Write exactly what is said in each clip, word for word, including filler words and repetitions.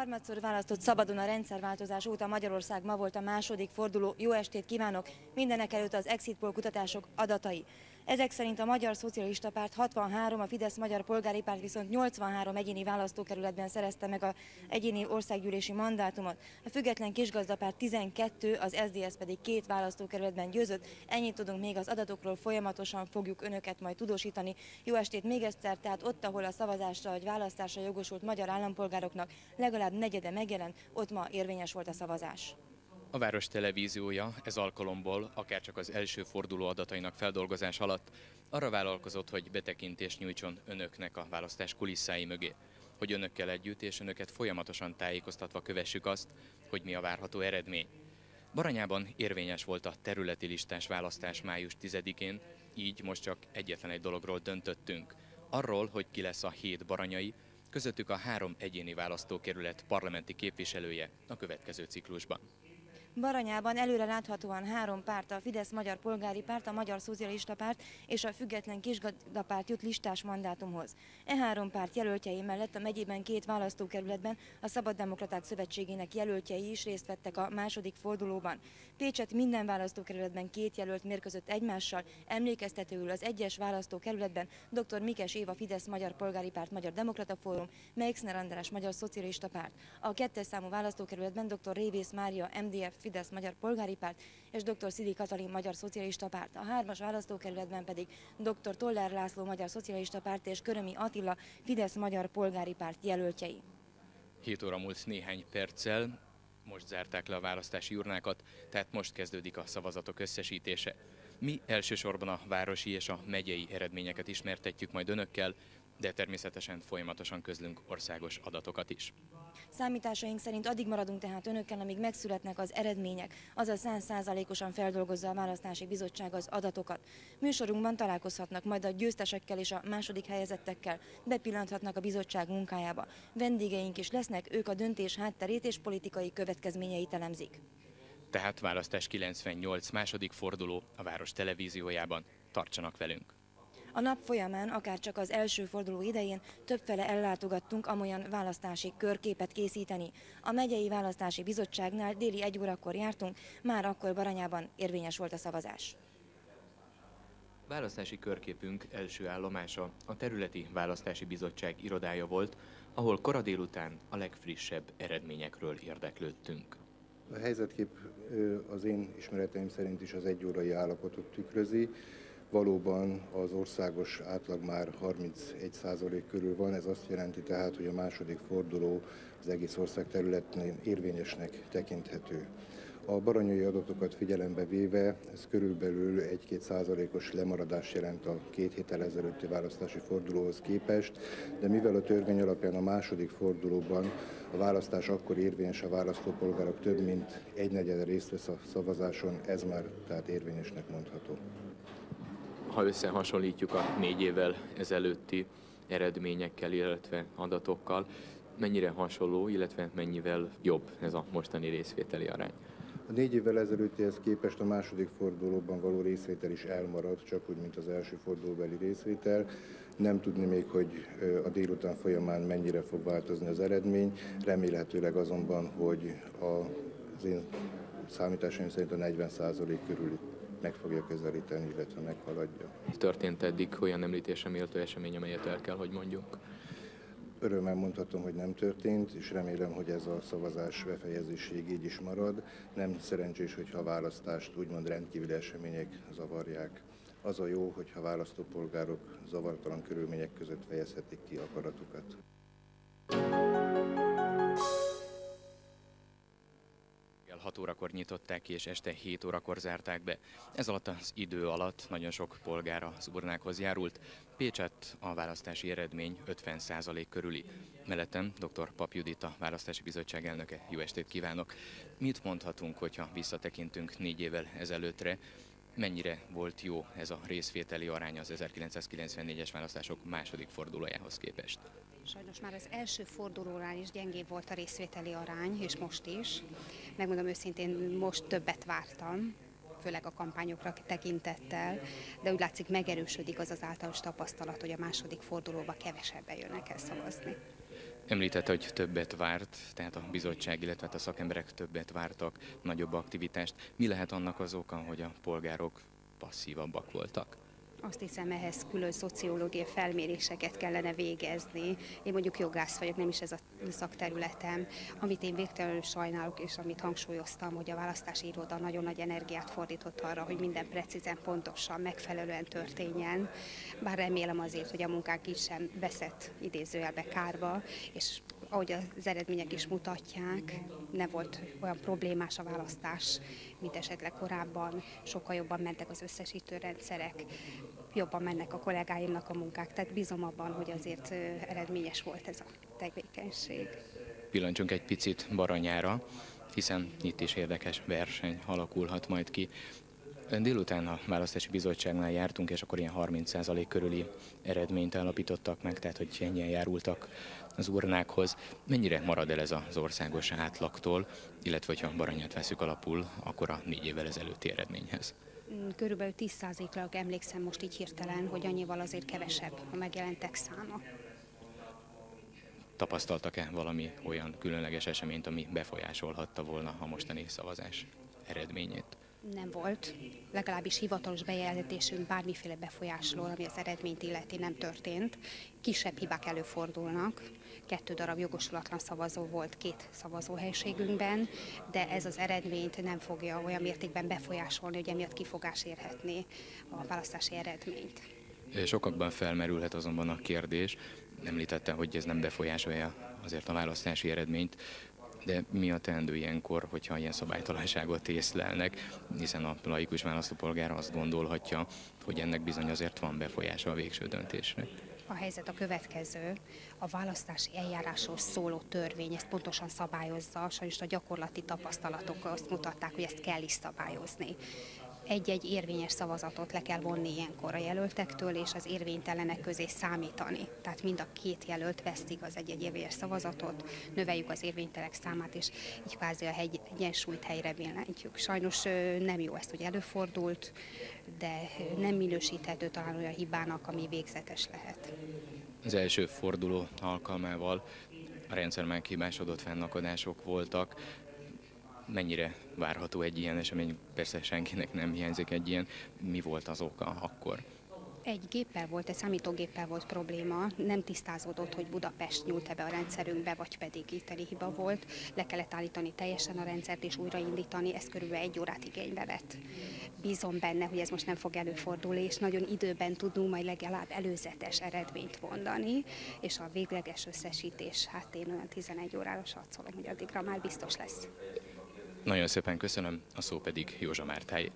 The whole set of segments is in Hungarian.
Harmadszor választott szabadon a rendszerváltozás óta Magyarország ma volt a második forduló. Jó estét kívánok! Mindenekelőtt az Exit Poll kutatások adatai. Ezek szerint a Magyar Szocialista Párt hatvanhárom, a Fidesz Magyar Polgári Párt viszont nyolcvanhárom egyéni választókerületben szerezte meg az egyéni országgyűlési mandátumot. A Független Kisgazdapárt tizenkettő, az es zé dé es pedig két választókerületben győzött. Ennyit tudunk még az adatokról, folyamatosan fogjuk önöket majd tudósítani. Jó estét még egyszer, tehát ott, ahol a szavazásra vagy választásra jogosult magyar állampolgároknak legalább negyede megjelent, ott ma érvényes volt a szavazás. A Város Televíziója ez alkalomból, akárcsak az első forduló adatainak feldolgozás alatt arra vállalkozott, hogy betekintést nyújtson önöknek a választás kulisszái mögé, hogy önökkel együtt és önöket folyamatosan tájékoztatva kövessük azt, hogy mi a várható eredmény. Baranyában érvényes volt a területi listás választás május tizedikén, így most csak egyetlen egy dologról döntöttünk. Arról, hogy ki lesz a hét baranyai, közöttük a három egyéni választókerület parlamenti képviselője a következő ciklusban. Baranyában előre láthatóan három párt, a Fidesz Magyar Polgári Párt, a Magyar Szocialista Párt és a Független Kisgazdapárt jut listás mandátumhoz. E három párt jelöltjei mellett a megyében két választókerületben a Szabaddemokraták Szövetségének jelöltjei is részt vettek a második fordulóban. Pécset minden választókerületben két jelölt mérkőzött egymással, emlékeztetőül az egyes választókerületben dr. Mikes Éva Fidesz Magyar Polgári Párt Magyar Demokrata Fórum, Meixner András Magyar Szocialista Párt. A kettes számú választókerületben dr. Révész Mária em dé ef Fidesz Magyar Polgári Párt és dr. Szidi Katalin Magyar Szocialista Párt. A hármas választókerületben pedig dr. Toller László Magyar Szocialista Párt és Körömi Attila Fidesz Magyar Polgári Párt jelöltjei. hét óra múlt néhány perccel, most zárták le a választási urnákat, tehát most kezdődik a szavazatok összesítése. Mi elsősorban a városi és a megyei eredményeket ismertetjük majd önökkel, de természetesen folyamatosan közlünk országos adatokat is. Számításaink szerint addig maradunk tehát önökkel, amíg megszületnek az eredmények, azaz száz százalékosan feldolgozza a Választási Bizottság az adatokat. Műsorunkban találkozhatnak majd a győztesekkel és a második helyezettekkel, bepillanthatnak a bizottság munkájába. Vendégeink is lesznek, ők a döntés hátterét és politikai következményeit elemzik. Tehát választás kilencvennyolc második forduló a Város Televíziójában. Tartsanak velünk! A nap folyamán, akárcsak az első forduló idején többfele ellátogattunk amolyan választási körképet készíteni. A megyei választási bizottságnál déli egy órakor jártunk, már akkor Baranyában érvényes volt a szavazás. Választási körképünk első állomása a területi választási bizottság irodája volt, ahol kora délután a legfrissebb eredményekről érdeklődtünk. A helyzetkép az én ismereteim szerint is az egyórai állapotot tükrözi. Valóban az országos átlag már harmincegy százalék körül van, ez azt jelenti tehát, hogy a második forduló az egész ország területén érvényesnek tekinthető. A baranyai adatokat figyelembe véve ez körülbelül egy-két százalékos lemaradás jelent a két héttel ezelőtti választási fordulóhoz képest, de mivel a törvény alapján a második fordulóban a választás akkor érvényes, a választópolgárok több mint egynegyede részt vesz a szavazáson, ez már tehát érvényesnek mondható. Ha összehasonlítjuk a négy évvel ezelőtti eredményekkel, illetve adatokkal, mennyire hasonló, illetve mennyivel jobb ez a mostani részvételi arány? A négy évvel ezelőttihez képest a második fordulóban való részvétel is elmaradt, csak úgy, mint az első fordulóbeli részvétel. Nem tudni még, hogy a délután folyamán mennyire fog változni az eredmény, remélhetőleg azonban, hogy az én számításaim szerint a negyven százalék körül meg fogja közelíteni, illetve meghaladja. Történt eddig olyan említésre méltó esemény, amelyet el kell, hogy mondjunk? Örömmel mondhatom, hogy nem történt, és remélem, hogy ez a szavazás befejezéséig így is marad. Nem szerencsés, hogyha a választást úgymond rendkívüli események zavarják. Az a jó, hogyha a választópolgárok zavartalan körülmények között fejezhetik ki akaratukat. hat órakor nyitották ki, és este hét órakor zárták be. Ez alatt az idő alatt nagyon sok polgár az urnákhoz járult. Pécsett a választási eredmény ötven százalék körüli. Mellettem dr. Pap Judit, a Választási Bizottság elnöke. Jó estét kívánok! Mit mondhatunk, hogyha visszatekintünk négy évvel ezelőttre? Mennyire volt jó ez a részvételi arány az ezerkilencszázkilencvennégyes választások második fordulójához képest? Sajnos már az első fordulónál is gyengébb volt a részvételi arány, és most is. Megmondom őszintén, most többet vártam, főleg a kampányokra tekintettel, de úgy látszik megerősödik az az általános tapasztalat, hogy a második fordulóba kevesebben jönnek el szavazni. Említette, hogy többet várt, tehát a bizottság, illetve a szakemberek többet vártak, nagyobb aktivitást. Mi lehet annak az oka, hogy a polgárok passzívabbak voltak? Azt hiszem, ehhez külön szociológiai felméréseket kellene végezni. Én mondjuk jogász vagyok, nem is ez a szakterületem. Amit én végtelenül sajnálok, és amit hangsúlyoztam, hogy a választási iroda nagyon nagy energiát fordított arra, hogy minden precízen, pontosan, megfelelően történjen. Bár remélem azért, hogy a munkánk így sem veszett idézőjelbe kárba, és ahogy az eredmények is mutatják, nem volt olyan problémás a választás, mint esetleg korábban. Sokkal jobban mentek az összesítő rendszerek, jobban mennek a kollégáimnak a munkák, tehát bízom abban, hogy azért eredményes volt ez a tevékenység. Pillancsunk egy picit Baranyára, hiszen itt is érdekes verseny alakulhat majd ki. Délután a választási bizottságnál jártunk, és akkor ilyen harminc százalék körüli eredményt állapítottak meg, tehát hogy ennyien járultak az urnákhoz. Mennyire marad el ez az országos átlagtól, illetve hogyha Baranyát veszük alapul, akkor a négy évvel ezelőtti eredményhez? Körülbelül tíz százalékra emlékszem most így hirtelen, hogy annyival azért kevesebb a megjelentek száma. Tapasztaltak-e valami olyan különleges eseményt, ami befolyásolhatta volna a mostani szavazás eredményét? Nem volt, legalábbis hivatalos bejelentésünk bármiféle befolyásoló, ami az eredményt illeti, nem történt. Kisebb hibák előfordulnak, kettő darab jogosulatlan szavazó volt két szavazóhelyiségünkben, de ez az eredményt nem fogja olyan mértékben befolyásolni, hogy emiatt kifogás érhetné a választási eredményt. Sokakban felmerülhet azonban a kérdés, említette, hogy ez nem befolyásolja azért a választási eredményt, de mi a teendő ilyenkor, hogyha ilyen szabálytalanságot észlelnek, hiszen a laikus választópolgár azt gondolhatja, hogy ennek bizony azért van befolyása a végső döntésre. A helyzet a következő, a választási eljárásról szóló törvény ezt pontosan szabályozza, sajnos a gyakorlati tapasztalatok azt mutatták, hogy ezt kell is szabályozni. Egy-egy érvényes szavazatot le kell vonni ilyenkor a jelöltektől, és az érvénytelenek közé számítani. Tehát mind a két jelölt vesztik az egy-egy érvényes szavazatot, növeljük az érvénytelek számát, és így kvázi a hegy, egyensúlyt helyre billentyűk. Sajnos nem jó ezt, hogy előfordult, de nem minősíthető talán olyan hibának, ami végzetes lehet. Az első forduló alkalmával a rendszer meghibásodott, fennakadások voltak. Mennyire várható egy ilyen esemény? Persze senkinek nem hiányzik egy ilyen. Mi volt az oka akkor? Egy géppel volt, egy számítógéppel volt probléma, nem tisztázódott, hogy Budapest nyúlt-e be a rendszerünkbe, vagy pedig itteni hiba volt. Le kellett állítani teljesen a rendszert és újraindítani, ez körülbelül egy órát igénybe vett. Bízom benne, hogy ez most nem fog előfordulni, és nagyon időben tudunk majd legalább előzetes eredményt mondani, és a végleges összesítés, hát én olyan tizenegy órára satszolom, hogy addigra már biztos lesz. Nagyon szépen köszönöm, a szó pedig Józsa Mártáé.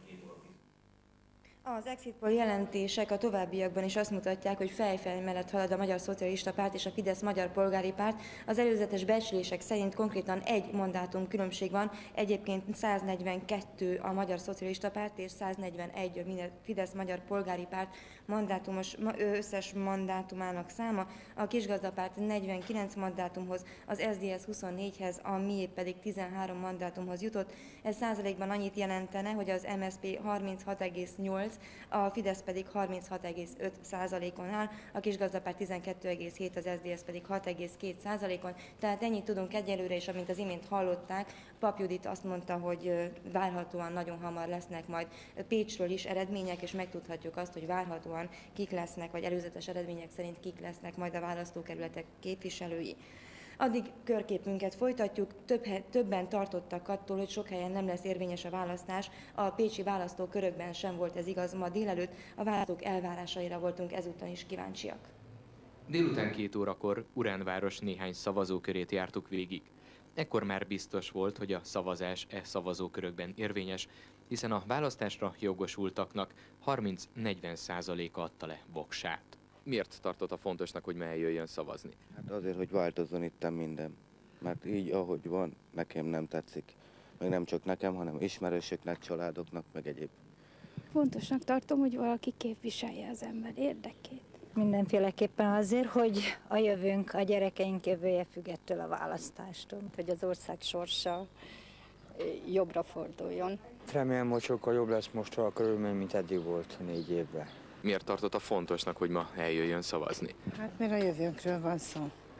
Az exit poll jelentések a továbbiakban is azt mutatják, hogy fejfej mellett halad a Magyar Szocialista Párt és a Fidesz Magyar Polgári Párt. Az előzetes becslések szerint konkrétan egy mandátum különbség van, egyébként száznegyvenkettő a Magyar Szocialista Párt és száznegyvenegy a Fidesz Magyar Polgári Párt mandátumos, összes mandátumának száma. A Kisgazdapárt negyvenkilenc mandátumhoz, az es zé dé es huszonnégyhez, a mié pedig tizenhárom mandátumhoz jutott. Ez százalékban annyit jelentene, hogy az em es zé pé harminchat egész nyolc, a Fidesz pedig harminchat egész öt százalékon áll, a Kisgazdapárt tizenkettő egész hét, az es zé dé es pedig hat egész két százalékon. Tehát ennyit tudunk egyelőre, és amint az imént hallották, Pap Judit azt mondta, hogy várhatóan nagyon hamar lesznek majd Pécsről is eredmények, és megtudhatjuk azt, hogy várhatóan kik lesznek, vagy előzetes eredmények szerint kik lesznek majd a választókerületek képviselői. Addig körképünket folytatjuk, Több, többen tartottak attól, hogy sok helyen nem lesz érvényes a választás. A pécsi választókörökben sem volt ez igaz ma délelőtt, a választók elvárásaira voltunk ezúttal is kíváncsiak. Délután két órakor Uránváros néhány szavazókörét jártuk végig. Ekkor már biztos volt, hogy a szavazás e szavazókörökben érvényes, hiszen a választásra jogosultaknak harminc-negyven százaléka adta le voksát. Miért tartotta fontosnak, hogy ma eljöjjön szavazni? Hát azért, hogy változzon itten minden. Mert így, ahogy van, nekem nem tetszik. Meg nem csak nekem, hanem ismerősöknek, családoknak, meg egyéb. Fontosnak tartom, hogy valaki képviselje az ember érdekét. Mindenféleképpen azért, hogy a jövőnk, a gyerekeink jövője függ ettől a választástól, hogy az ország sorsa jobbra forduljon. Remélem, hogy sokkal jobb lesz most a körülmény, mint eddig volt négy évben. Miért tartotta fontosnak, hogy ma eljöjjön szavazni? Hát mert a jövőnkről van szó.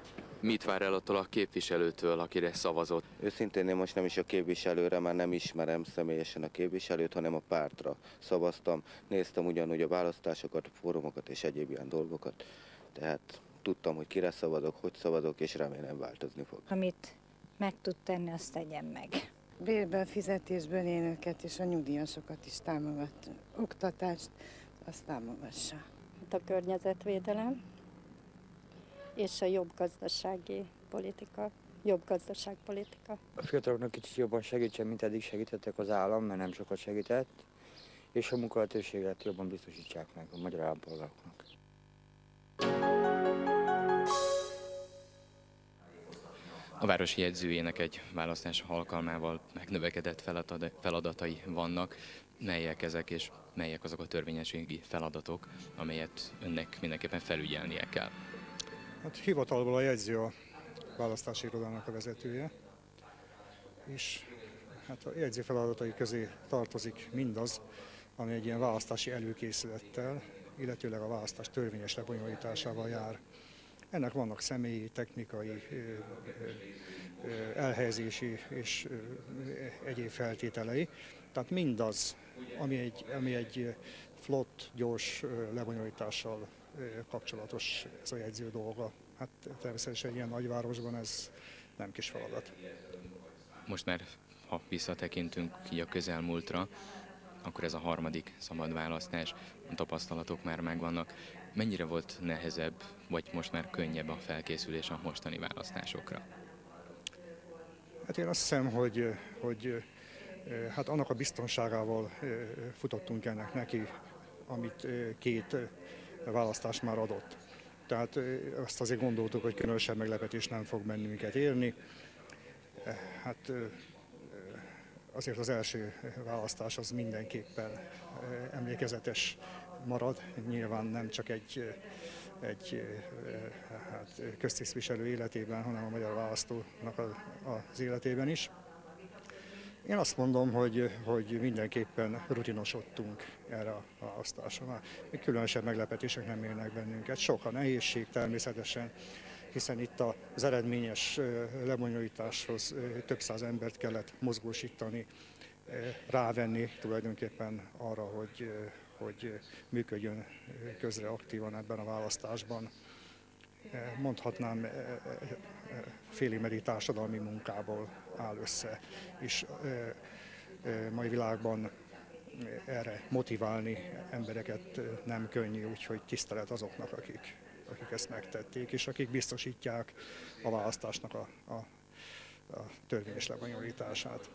Mit vár el attól a képviselőtől, akire szavazott? Őszintén én most nem is a képviselőre, már nem ismerem személyesen a képviselőt, hanem a pártra szavaztam. Néztem ugyanúgy a választásokat, fórumokat és egyéb ilyen dolgokat. Tehát tudtam, hogy kire szavazok, hogy szavazok, és remélem változni fog. Amit meg tud tenni, azt tegyen meg. Bérből, fizetésből élőket és a nyugdíjasokat is támogat. Oktatást, azt támogassa. A környezetvédelem és a jobb gazdasági politika, jobb gazdaságpolitika. A fiataloknak kicsit jobban segítsen, mint eddig segítettek az állam, mert nem sokat segített, és a munkalehetőséget jobban biztosítsák meg a magyar állampolgároknak. A városi jegyzőjének egy választás alkalmával megnövekedett feladatai vannak. Melyek ezek, és melyek azok a törvényességi feladatok, amelyet önnek mindenképpen felügyelnie kell? Hát hivatalból a jegyző a választási irodának a vezetője, és hát a jegyző feladatai közé tartozik mindaz, ami egy ilyen választási előkészülettel, illetőleg a választás törvényes lebonyolításával jár. Ennek vannak személyi, technikai, elhelyezési és egyéb feltételei. Tehát mindaz, ami egy, ami egy flott, gyors lebonyolítással kapcsolatos, ez a jegyző dolga. Hát természetesen egy ilyen nagyvárosban ez nem kis feladat. Most már, ha visszatekintünk így a közelmúltra, akkor ez a harmadik szabad választás, a tapasztalatok már megvannak. Mennyire volt nehezebb, vagy most már könnyebb a felkészülés a mostani választásokra? Hát én azt hiszem, hogy, hogy hát annak a biztonságával futottunk ennek neki, amit két választás már adott. Tehát azt azért gondoltuk, hogy különösebb meglepetés nem fog bennünket érni. Hát azért az első választás az mindenképpen emlékezetes marad. Nyilván nem csak egy, egy hát, köztisztviselő életében, hanem a magyar választónak az életében is. Én azt mondom, hogy, hogy mindenképpen rutinosodtunk erre a választásra. Különösebb meglepetések nem érnek bennünket. Sok a nehézség természetesen, hiszen itt az eredményes lebonyolításhoz több száz embert kellett mozgósítani, rávenni tulajdonképpen arra, hogy, hogy működjön közre aktívan ebben a választásban. Mondhatnám, félimeri társadalmi munkából áll össze, és mai világban erre motiválni embereket nem könnyű, úgyhogy tisztelet azoknak, akik, akik ezt megtették, és akik biztosítják a választásnak a, a, a törvényes lebonyolítását.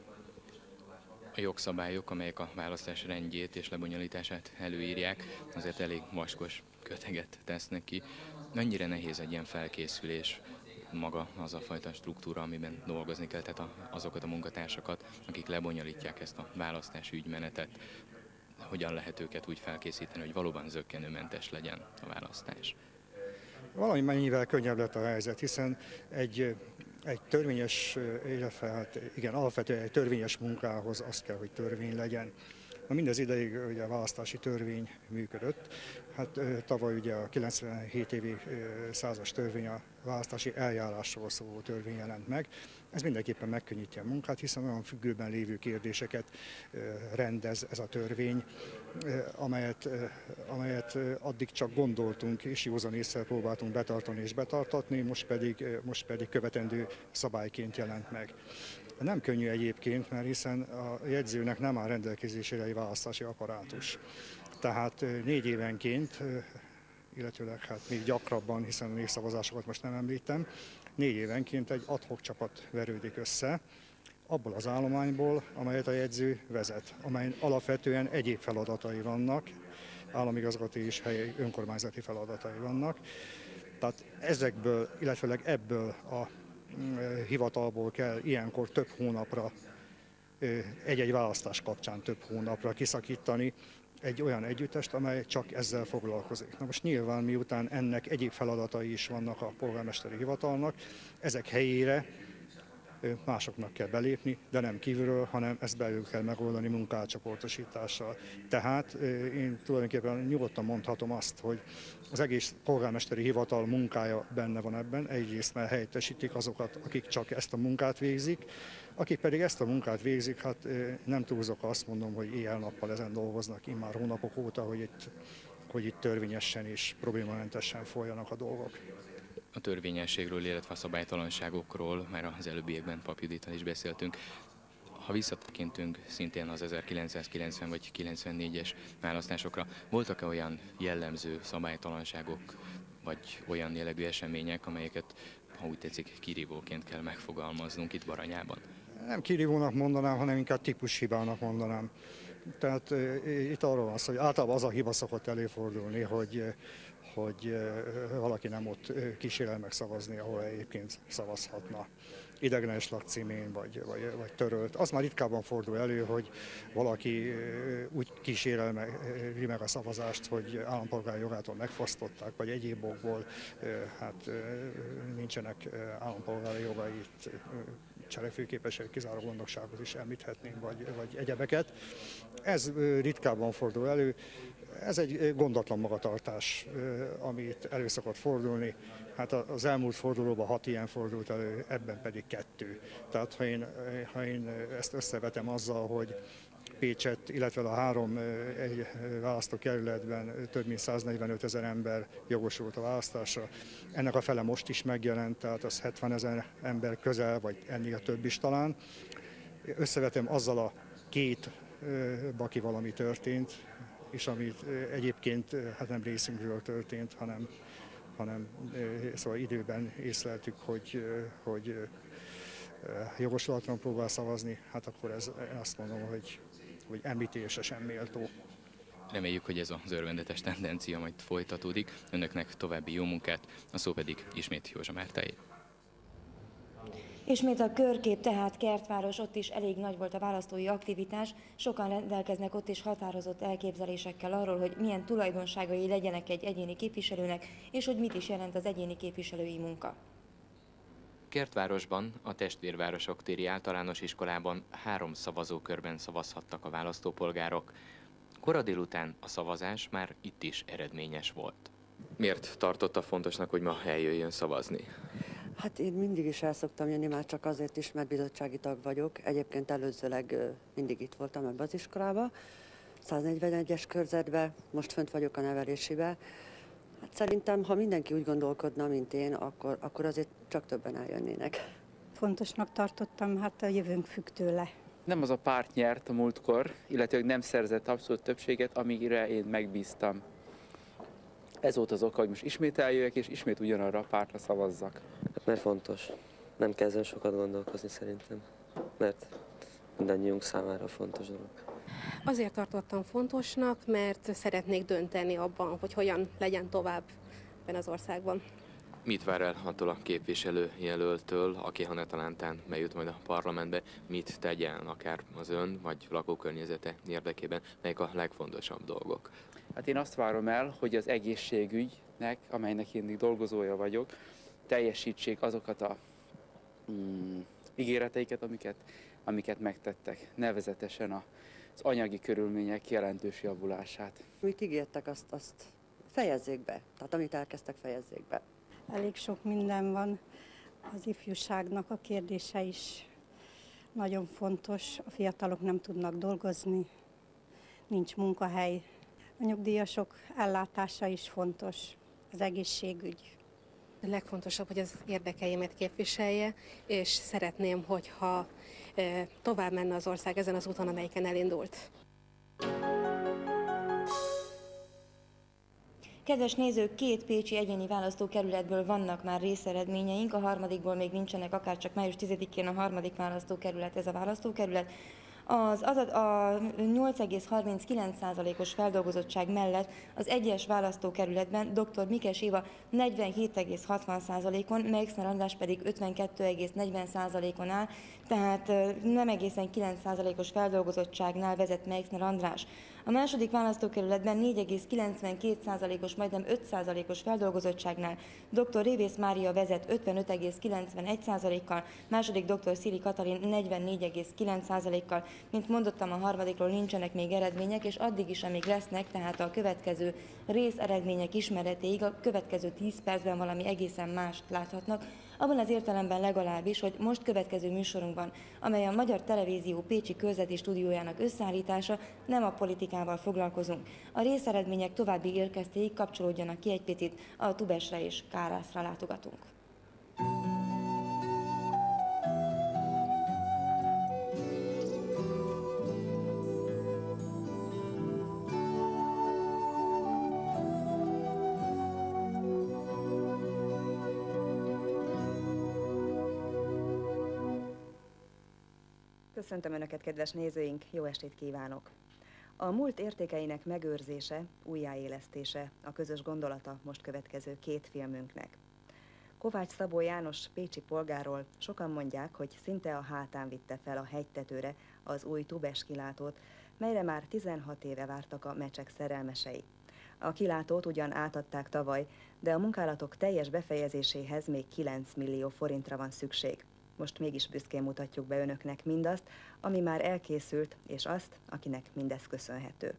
A jogszabályok, amelyek a választás rendjét és lebonyolítását előírják, azért elég vaskos köteget tesznek ki. Mennyire nehéz egy ilyen felkészülés, maga az a fajta struktúra, amiben dolgozni kell, tehát azokat a munkatársakat, akik lebonyolítják ezt a választási ügymenetet, hogyan lehet őket úgy felkészíteni, hogy valóban zökkenőmentes legyen a választás? Valami mennyivel könnyebb lett a helyzet, hiszen egy, egy törvényes, illetve hát igen, alapvetően egy törvényes munkához az kell, hogy törvény legyen. Na mindez ideig ugye a választási törvény működött. Hát tavaly ugye a kilencvenhét évi százas törvény, a választási eljárásról szóló törvény jelent meg. Ez mindenképpen megkönnyíti a munkát, hiszen olyan függőben lévő kérdéseket rendez ez a törvény, amelyet, amelyet addig csak gondoltunk és józan észre próbáltunk betartani és betartatni, most pedig, most pedig követendő szabályként jelent meg. Nem könnyű egyébként, mert hiszen a jegyzőnek nem áll rendelkezésére egy választási apparátus. Tehát négy évenként, illetőleg hát még gyakrabban, hiszen a népszavazásokat most nem említem, négy évenként egy ad-hoc csapat verődik össze, abból az állományból, amelyet a jegyző vezet, amely alapvetően egyéb feladatai vannak, államigazgatói és helyi önkormányzati feladatai vannak. Tehát ezekből, illetve ebből a hivatalból kell ilyenkor több hónapra, egy-egy választás kapcsán több hónapra kiszakítani egy olyan együttest, amely csak ezzel foglalkozik. Na most nyilván miután ennek egyéb feladatai is vannak a polgármesteri hivatalnak, ezek helyére másoknak kell belépni, de nem kívülről, hanem ezt belül kell megoldani munkálcsoportosítással. Tehát én tulajdonképpen nyugodtan mondhatom azt, hogy az egész polgármesteri hivatal munkája benne van ebben, egyrészt mert helyettesítik azokat, akik csak ezt a munkát végzik, akik pedig ezt a munkát végzik, hát nem túlzok, azt mondom, hogy éjjel-nappal ezen dolgoznak immár hónapok óta, hogy itt, hogy itt törvényesen és problémamentesen folyjanak a dolgok. A törvényességről, illetve a szabálytalanságokról már az előbbiekben Pap Judittal is beszéltünk. Ha visszatekintünk szintén az ezerkilencszázkilencven vagy kilencvennégyes választásokra, voltak-e olyan jellemző szabálytalanságok, vagy olyan jellegű események, amelyeket, ha úgy tetszik, kirívóként kell megfogalmaznunk itt Baranyában? Nem kirívónak mondanám, hanem inkább típushibának mondanám. Tehát e, itt arról van szó, hogy általában az a hiba szokott előfordulni, hogy, hogy valaki nem ott kísérel meg szavazni, ahol egyébként szavazhatna. Ideglenes lakcímén, vagy, vagy, vagy törölt. Az már ritkábban fordul elő, hogy valaki úgy kísérel meg, meg a szavazást, hogy állampolgári jogától megfosztották, vagy egyéb okból hát nincsenek állampolgári jogait, cselekvőképesek, kizáró gondosságot is említhetnénk, vagy, vagy egyebeket. Ez ritkábban fordul elő. Ez egy gondatlan magatartás, amit elő szokott fordulni. Hát az elmúlt fordulóban hat ilyen fordult elő, ebben pedig kettő. Tehát ha én, ha én ezt összevetem azzal, hogy Pécset, illetve a három egy választókerületben több mint száznegyvenöt ezer ember jogosult a választásra. Ennek a fele most is megjelent, tehát az hetven ezer ember közel, vagy ennél több is talán. Összevetem azzal a két bakival, ami történt, és amit egyébként hát nem részünkről történt, hanem, hanem szóval időben észleltük, hogy, hogy jogosulatlan próbál szavazni, hát akkor ez, azt mondom, hogy, hogy említésre sem méltó. Reméljük, hogy ez az örvendetes tendencia majd folytatódik. Önöknek további jó munkát, a szó pedig ismét Józsa Mártáé. Ismét a körkép, tehát Kertváros, ott is elég nagy volt a választói aktivitás, sokan rendelkeznek ott is határozott elképzelésekkel arról, hogy milyen tulajdonságai legyenek egy egyéni képviselőnek, és hogy mit is jelent az egyéni képviselői munka. Kertvárosban, a Testvérvárosok téri általános iskolában három szavazókörben szavazhattak a választópolgárok. Kora délután a szavazás már itt is eredményes volt. Miért tartotta fontosnak, hogy ma eljöjjön szavazni? Hát én mindig is el szoktam jönni, már csak azért is, mert bizottsági tag vagyok. Egyébként előzőleg mindig itt voltam ebbe az iskolába, száznegyvenegyes körzetbe, most fönt vagyok a nevelésibe. Hát szerintem, ha mindenki úgy gondolkodna, mint én, akkor, akkor azért csak többen eljönnének. Fontosnak tartottam, hát a jövőnk függ tőle. Nem az a párt nyert a múltkor, illetve nem szerzett abszolút többséget, amire én megbíztam. Ez volt az oka, hogy most ismét eljöjjek, és ismét ugyanarra a pártra szavazzak. Hát mert fontos. Nem kell ezen sokat gondolkozni szerintem, mert mindannyiunk számára fontos dolog. Azért tartottam fontosnak, mert szeretnék dönteni abban, hogy hogyan legyen tovább ebben az országban. Mit vár el attól a képviselőjelöltől, aki ha netalántán bejut majd a parlamentbe, mit tegyen akár az ön vagy lakókörnyezete érdekében, melyek a legfontosabb dolgok? Hát én azt várom el, hogy az egészségügynek, amelynek én dolgozója vagyok, teljesítsék azokat a mm, ígéreteiket, amiket, amiket megtettek, nevezetesen az anyagi körülmények jelentős javulását. Amit ígértek, azt, azt fejezzék be, tehát amit elkezdtek, fejezzék be. Elég sok minden van, az ifjúságnak a kérdése is nagyon fontos, a fiatalok nem tudnak dolgozni, nincs munkahely. A nyugdíjasok ellátása is fontos, az egészségügy. A legfontosabb, hogy az érdekeimet képviselje, és szeretném, hogyha tovább menne az ország ezen az úton, amelyiken elindult. Kedves nézők, két pécsi egyéni választókerületből vannak már részeredményeink, a harmadikból még nincsenek, akárcsak május tizedikén a harmadik választókerület, ez a választókerület. Az adat a nyolc egész harminckilenc százalékos feldolgozottság mellett az egyes választókerületben dr. Mikes Éva negyvenhét egész hatvan százalékon, Meixner András pedig ötvenkettő egész negyven százalékon áll, tehát nem egészen kilenc százalékos feldolgozottságnál vezet Meixner András. A második választókerületben négy egész kilencvenkét százalékos, majdnem öt százalékos feldolgozottságnál dr. Révész Mária vezet ötvenöt egész kilencvenegy százalékkal, második dr. Szili Katalin negyvennégy egész kilenc százalékkal. Mint mondottam, a harmadikról nincsenek még eredmények, és addig is, amíg lesznek, tehát a következő rész eredmények ismeretéig a következő tíz percben valami egészen mást láthatnak, abban az értelemben legalábbis, hogy most következő műsorunkban, amely a Magyar Televízió pécsi körzeti stúdiójának összeállítása, nem a politikával foglalkozunk. A részeredmények további érkeztéig kapcsolódjanak ki egy picit, a Tubesre és Kárászra látogatunk. Köszöntöm Önöket, kedves nézőink, jó estét kívánok! A múlt értékeinek megőrzése, újjáélesztése a közös gondolata most következő két filmünknek. Kovács Szabó János pécsi polgárról sokan mondják, hogy szinte a hátán vitte fel a hegytetőre az új Tubes kilátót, melyre már tizenhat éve vártak a mecsek szerelmesei. A kilátót ugyan átadták tavaly, de a munkálatok teljes befejezéséhez még kilenc millió forintra van szükség. Most mégis büszkén mutatjuk be Önöknek mindazt, ami már elkészült, és azt, akinek mindez köszönhető.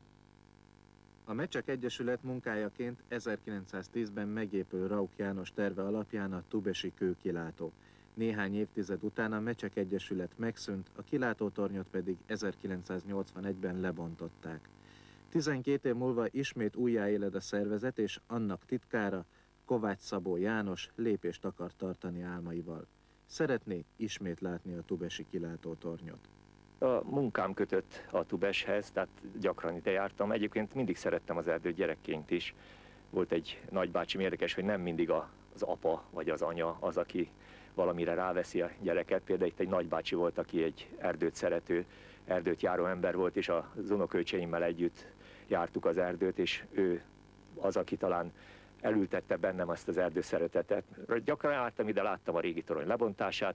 A Mecsek Egyesület munkájaként ezerkilencszáztízben megépül Rauch János terve alapján a tubesi kőkilátó. Néhány évtized után a Mecsek Egyesület megszűnt, a kilátótornyot pedig ezerkilencszáznyolcvanegyben lebontották. tizenkét év múlva ismét újjáéled a szervezet, és annak titkára, Kovács Szabó János lépést akar tartani álmaival. Szeretné ismét látni a tubesi kilátótornyot. A munkám kötött a Tubeshez, tehát gyakran ide jártam. Egyébként mindig szerettem az erdőt gyerekként is. Volt egy nagybácsim, érdekes, hogy nem mindig az apa vagy az anya az, aki valamire ráveszi a gyereket. Például itt egy nagybácsi volt, aki egy erdőt szerető, erdőt járó ember volt, és az unokölcseimmel együtt jártuk az erdőt, és ő az, aki talán elültette bennem azt az erdőszeretetet. Gyakran álltam ide, láttam a régi torony lebontását,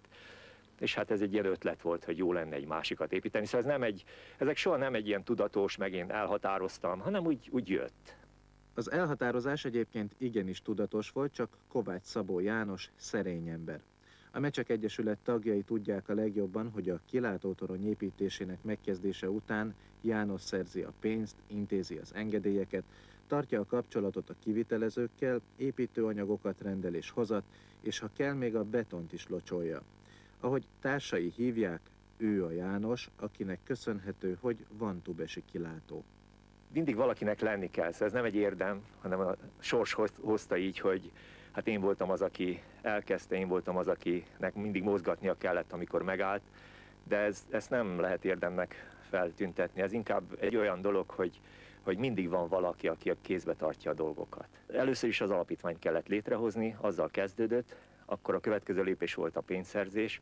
és hát ez egy ilyen ötlet volt, hogy jó lenne egy másikat építeni. Szóval ez nem egy, ezek soha nem egy ilyen tudatos, meg én elhatároztam, hanem úgy, úgy jött. Az elhatározás egyébként igenis tudatos volt, csak Kovács Szabó János szerény ember. A Mecsek Egyesület tagjai tudják a legjobban, hogy a kilátótorony építésének megkezdése után János szerzi a pénzt, intézi az engedélyeket, tartja a kapcsolatot a kivitelezőkkel, építőanyagokat rendel és hozat, és ha kell, még a betont is locsolja. Ahogy társai hívják, ő a János, akinek köszönhető, hogy van tubesi kilátó. Mindig valakinek lenni kell, szóval ez nem egy érdem, hanem a sors hozta így, hogy hát én voltam az, aki elkezdte, én voltam az, akinek mindig mozgatnia kellett, amikor megállt, de ez, ezt nem lehet érdemnek feltüntetni, ez inkább egy olyan dolog, hogy hogy mindig van valaki, aki a kézbe tartja a dolgokat. Először is az alapítványt kellett létrehozni, azzal kezdődött, akkor a következő lépés volt a pénzszerzés,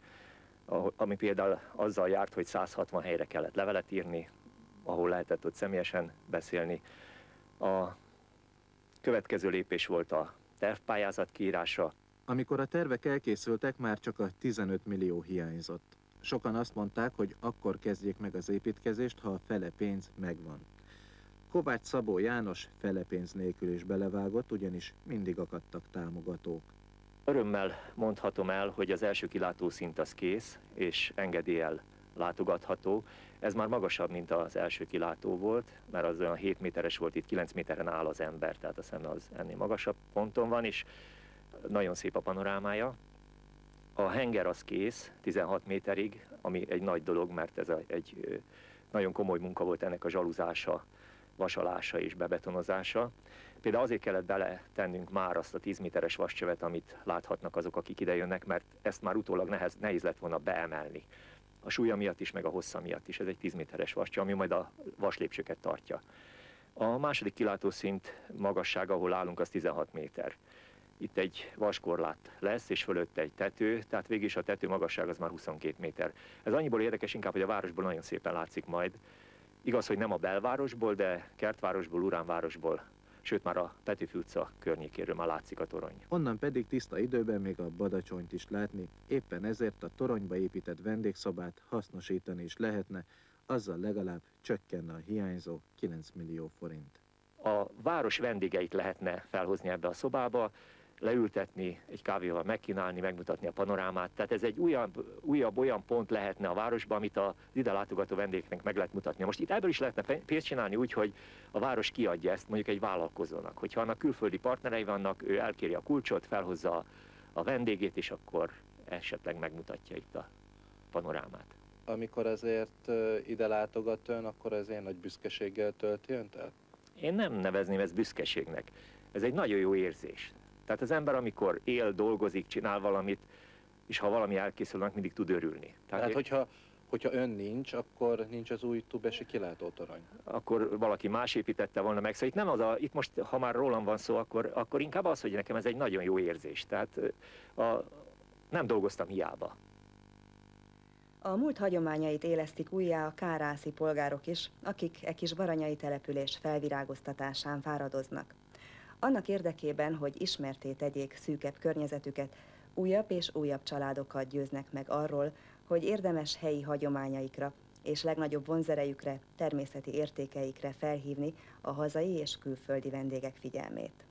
ami például azzal járt, hogy száz hatvan helyre kellett levelet írni, ahol lehetett ott személyesen beszélni. A következő lépés volt a tervpályázat kiírása. Amikor a tervek elkészültek, már csak a tizenöt millió hiányzott. Sokan azt mondták, hogy akkor kezdjék meg az építkezést, ha a fele pénz megvan. Kovács Szabó János fele pénz nélkül is belevágott, ugyanis mindig akadtak támogatók. Örömmel mondhatom el, hogy az első kilátószint az kész, és engedéllyel látogatható. Ez már magasabb, mint az első kilátó volt, mert az olyan hét méteres volt, itt kilenc méteren áll az ember, tehát a szeme az ennél magasabb ponton van, és nagyon szép a panorámája. A henger az kész, tizenhat méterig, ami egy nagy dolog, mert ez egy nagyon komoly munka volt ennek a zsaluzása, vasalása és bebetonozása. Például azért kellett beletennünk már azt a tíz méteres vascsövet, amit láthatnak azok, akik ide jönnek, mert ezt már utólag nehez, nehéz lett volna beemelni. A súlya miatt is, meg a hossza miatt is. Ez egy tíz méteres vascső, ami majd a vaslépcsőket tartja. A második kilátószint magassága, ahol állunk, az tizenhat méter. Itt egy vaskorlát lesz, és fölött egy tető, tehát végig is a tető magasság az már huszonkét méter. Ez annyiból érdekes inkább, hogy a városból nagyon szépen látszik majd. Igaz, hogy nem a belvárosból, de Kertvárosból, Uránvárosból, sőt már a Petőfi utca környékéről már látszik a torony. Onnan pedig tiszta időben még a Badacsonyt is látni, éppen ezért a toronyba épített vendégszobát hasznosítani is lehetne, azzal legalább csökkenne a hiányzó kilenc millió forint. A város vendégeit lehetne felhozni ebbe a szobába, leültetni, egy kávéval megkínálni, megmutatni a panorámát. Tehát ez egy újabb, újabb olyan pont lehetne a városban, amit az ide látogató vendégeknek meg lehet mutatni. Most itt ebből is lehetne pénzt csinálni úgy, hogy a város kiadja ezt mondjuk egy vállalkozónak. Hogyha annak külföldi partnerei vannak, ő elkéri a kulcsot, felhozza a vendégét, és akkor esetleg megmutatja itt a panorámát. Amikor azért ide látogat ön, akkor ez ilyen nagy büszkeséggel tölti önt el? Én nem nevezném ezt büszkeségnek. Ez egy nagyon jó érzés. Tehát az ember, amikor él, dolgozik, csinál valamit, és ha valami elkészül, mindig tud örülni. Tehát, Tehát én... hogyha, hogyha ön nincs, akkor nincs az új tubesi kilátótorony? Akkor valaki más építette volna meg. Szóval itt nem az a, itt most, ha már rólam van szó, akkor, akkor inkább az, hogy nekem ez egy nagyon jó érzés. Tehát a, nem dolgoztam hiába. A múlt hagyományait élesztik újjá a kárászi polgárok is, akik e kis baranyai település felvirágoztatásán fáradoznak. Annak érdekében, hogy ismertté tegyék szűkebb környezetüket, újabb és újabb családokat győznek meg arról, hogy érdemes helyi hagyományaikra és legnagyobb vonzerejükre, természeti értékeikre felhívni a hazai és külföldi vendégek figyelmét.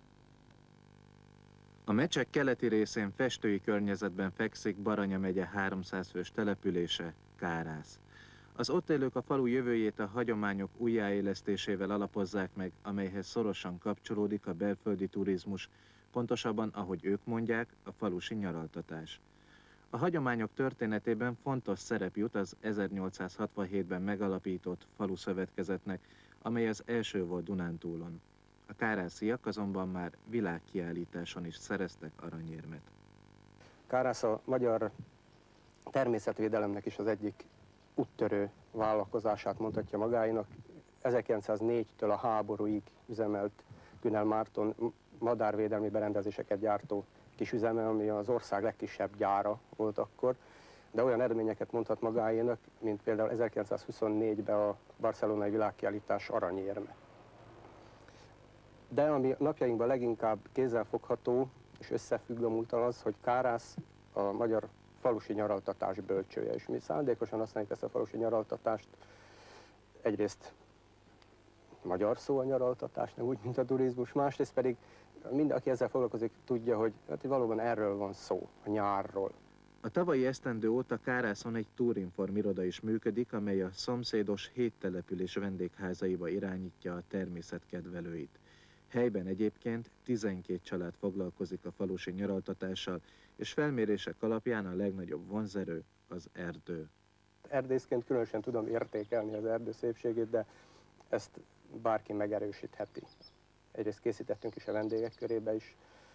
A Mecsek keleti részén festői környezetben fekszik Baranya megye háromszáz fős települése, Kárász. Az ott élők a falu jövőjét a hagyományok újjáélesztésével alapozzák meg, amelyhez szorosan kapcsolódik a belföldi turizmus, pontosabban, ahogy ők mondják, a falusi nyaraltatás. A hagyományok történetében fontos szerep jut az ezernyolcszázhatvanhétben megalapított faluszövetkezetnek, amely az első volt Dunántúlon. A kárásziak azonban már világkiállításon is szereztek aranyérmet. Kárász a magyar természetvédelemnek is az egyik úttörő vállalkozását mondhatja magáinak. ezerkilencszáznégytől a háborúig üzemelt Günel Márton madárvédelmi berendezéseket gyártó kis üzeme, ami az ország legkisebb gyára volt akkor, de olyan eredményeket mondhat magáénak, mint például ezerkilencszázhuszonnégyben a barcelonai világkiállítás aranyérme. De ami napjainkban leginkább kézzelfogható és összefügg a múlttal az, hogy Kárász a magyar falusi nyaraltatás bölcsője, és mi szándékosan használjuk ezt a falusi nyaraltatást. Egyrészt magyar szó a nyaraltatás, nem úgy, mint a turizmus, másrészt pedig minden, aki ezzel foglalkozik, tudja, hogy hát valóban erről van szó, a nyárról. A tavalyi esztendő óta Kárászon egy Tourinform iroda is működik, amely a szomszédos hét település vendégházaiba irányítja a természetkedvelőit. Helyben egyébként tizenkét család foglalkozik a falusi nyaraltatással, és felmérések alapján a legnagyobb vonzerő az erdő. Erdészként különösen tudom értékelni az erdő szépségét, de ezt bárki megerősítheti. Egyrészt készítettünk is a vendégek körébe is,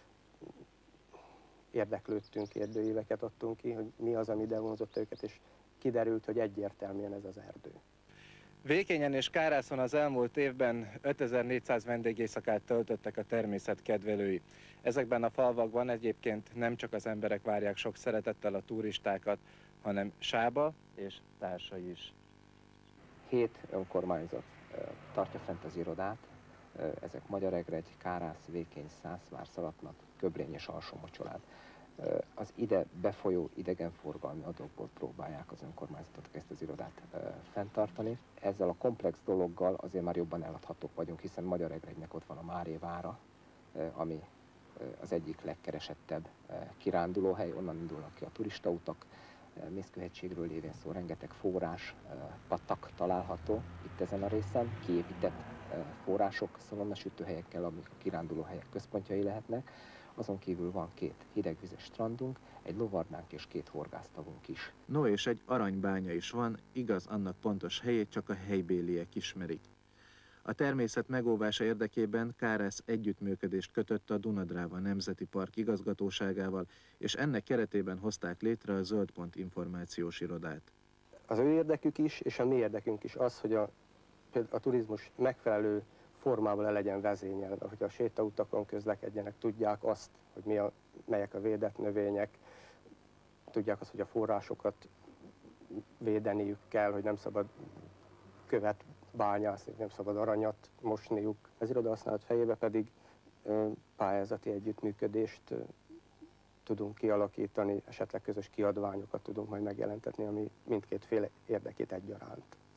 érdeklődtünk, kérdőíveket adtunk ki, hogy mi az, ami ide vonzott őket, és kiderült, hogy egyértelműen ez az erdő. Vékényen és Kárászon az elmúlt évben ötezer-négyszáz vendégéjszakát töltöttek a természetkedvelői. Ezekben a falvakban egyébként nem csak az emberek várják sok szeretettel a turistákat, hanem Sába és társai is. Hét önkormányzat tartja fent az irodát, ezek Magyaregregy, Kárász, Vékény, Szászvár, Szalatnak, Köbrény és Alsó-Mocsolád. Az ide befolyó idegenforgalmi adókból próbálják az önkormányzatok ezt az irodát fenntartani. Ezzel a komplex dologgal azért már jobban eladhatók vagyunk, hiszen Magyaregregynek ott van a Máté vára, ami az egyik legkeresettebb kirándulóhely, onnan indulnak ki a turistautak. Mészkőhegységről lévén szó, rengeteg forrás, patak található itt ezen a részen, kiépített források, szalonnasütőhelyekkel, amik a kirándulóhelyek központjai lehetnek. Azon kívül van két hidegvizes strandunk, egy lovarnánk és két horgásztavunk is. No, és egy aranybánya is van, igaz, annak pontos helyét csak a helybéliek ismerik. A természet megóvása érdekében Kárász együttműködést kötött a Duna-Dráva Nemzeti Park igazgatóságával, és ennek keretében hozták létre a Zöldpont információs irodát. Az ő érdekük is, és a mi érdekünk is az, hogy a, a turizmus megfelelő formában le legyen vezényelve, hogy a sétautakon közlekedjenek, tudják azt, hogy mi a, melyek a védett növények, tudják azt, hogy a forrásokat védeniük kell, hogy nem szabad követ bányászni, nem szabad aranyat mosniuk. Az irodahasználat fejébe pedig pályázati együttműködést tudunk kialakítani, esetleg közös kiadványokat tudunk majd megjelentetni, ami mindkét fél érdekét egyaránt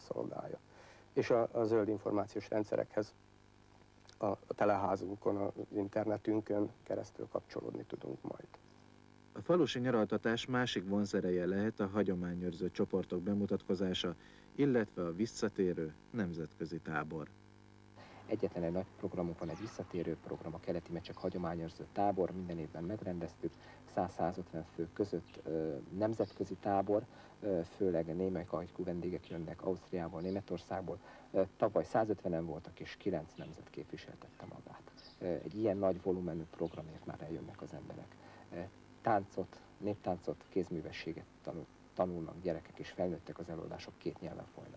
szolgálja. És a, a zöld információs rendszerekhez a, a teleházunkon, az internetünkön keresztül kapcsolódni tudunk majd. A falusi nyaraltatás másik vonzereje lehet a hagyományőrző csoportok bemutatkozása, illetve a visszatérő nemzetközi tábor. Egyetlen egy nagy programunk van, egy visszatérő program, a keleti mecsek hagyományőrző tábor, minden évben megrendeztük, száz-százötven fő között ö, nemzetközi tábor, ö, főleg német ajkú vendégek jönnek Ausztriából, Németországból. Ö, tavaly százötvenen voltak, és kilenc nemzet képviseltette magát. Ö, egy ilyen nagy volumenű programért már eljönnek az emberek. Ö, táncot, néptáncot, kézművességet tanul, tanulnak gyerekek és felnőttek, az előadások két nyelven folynak.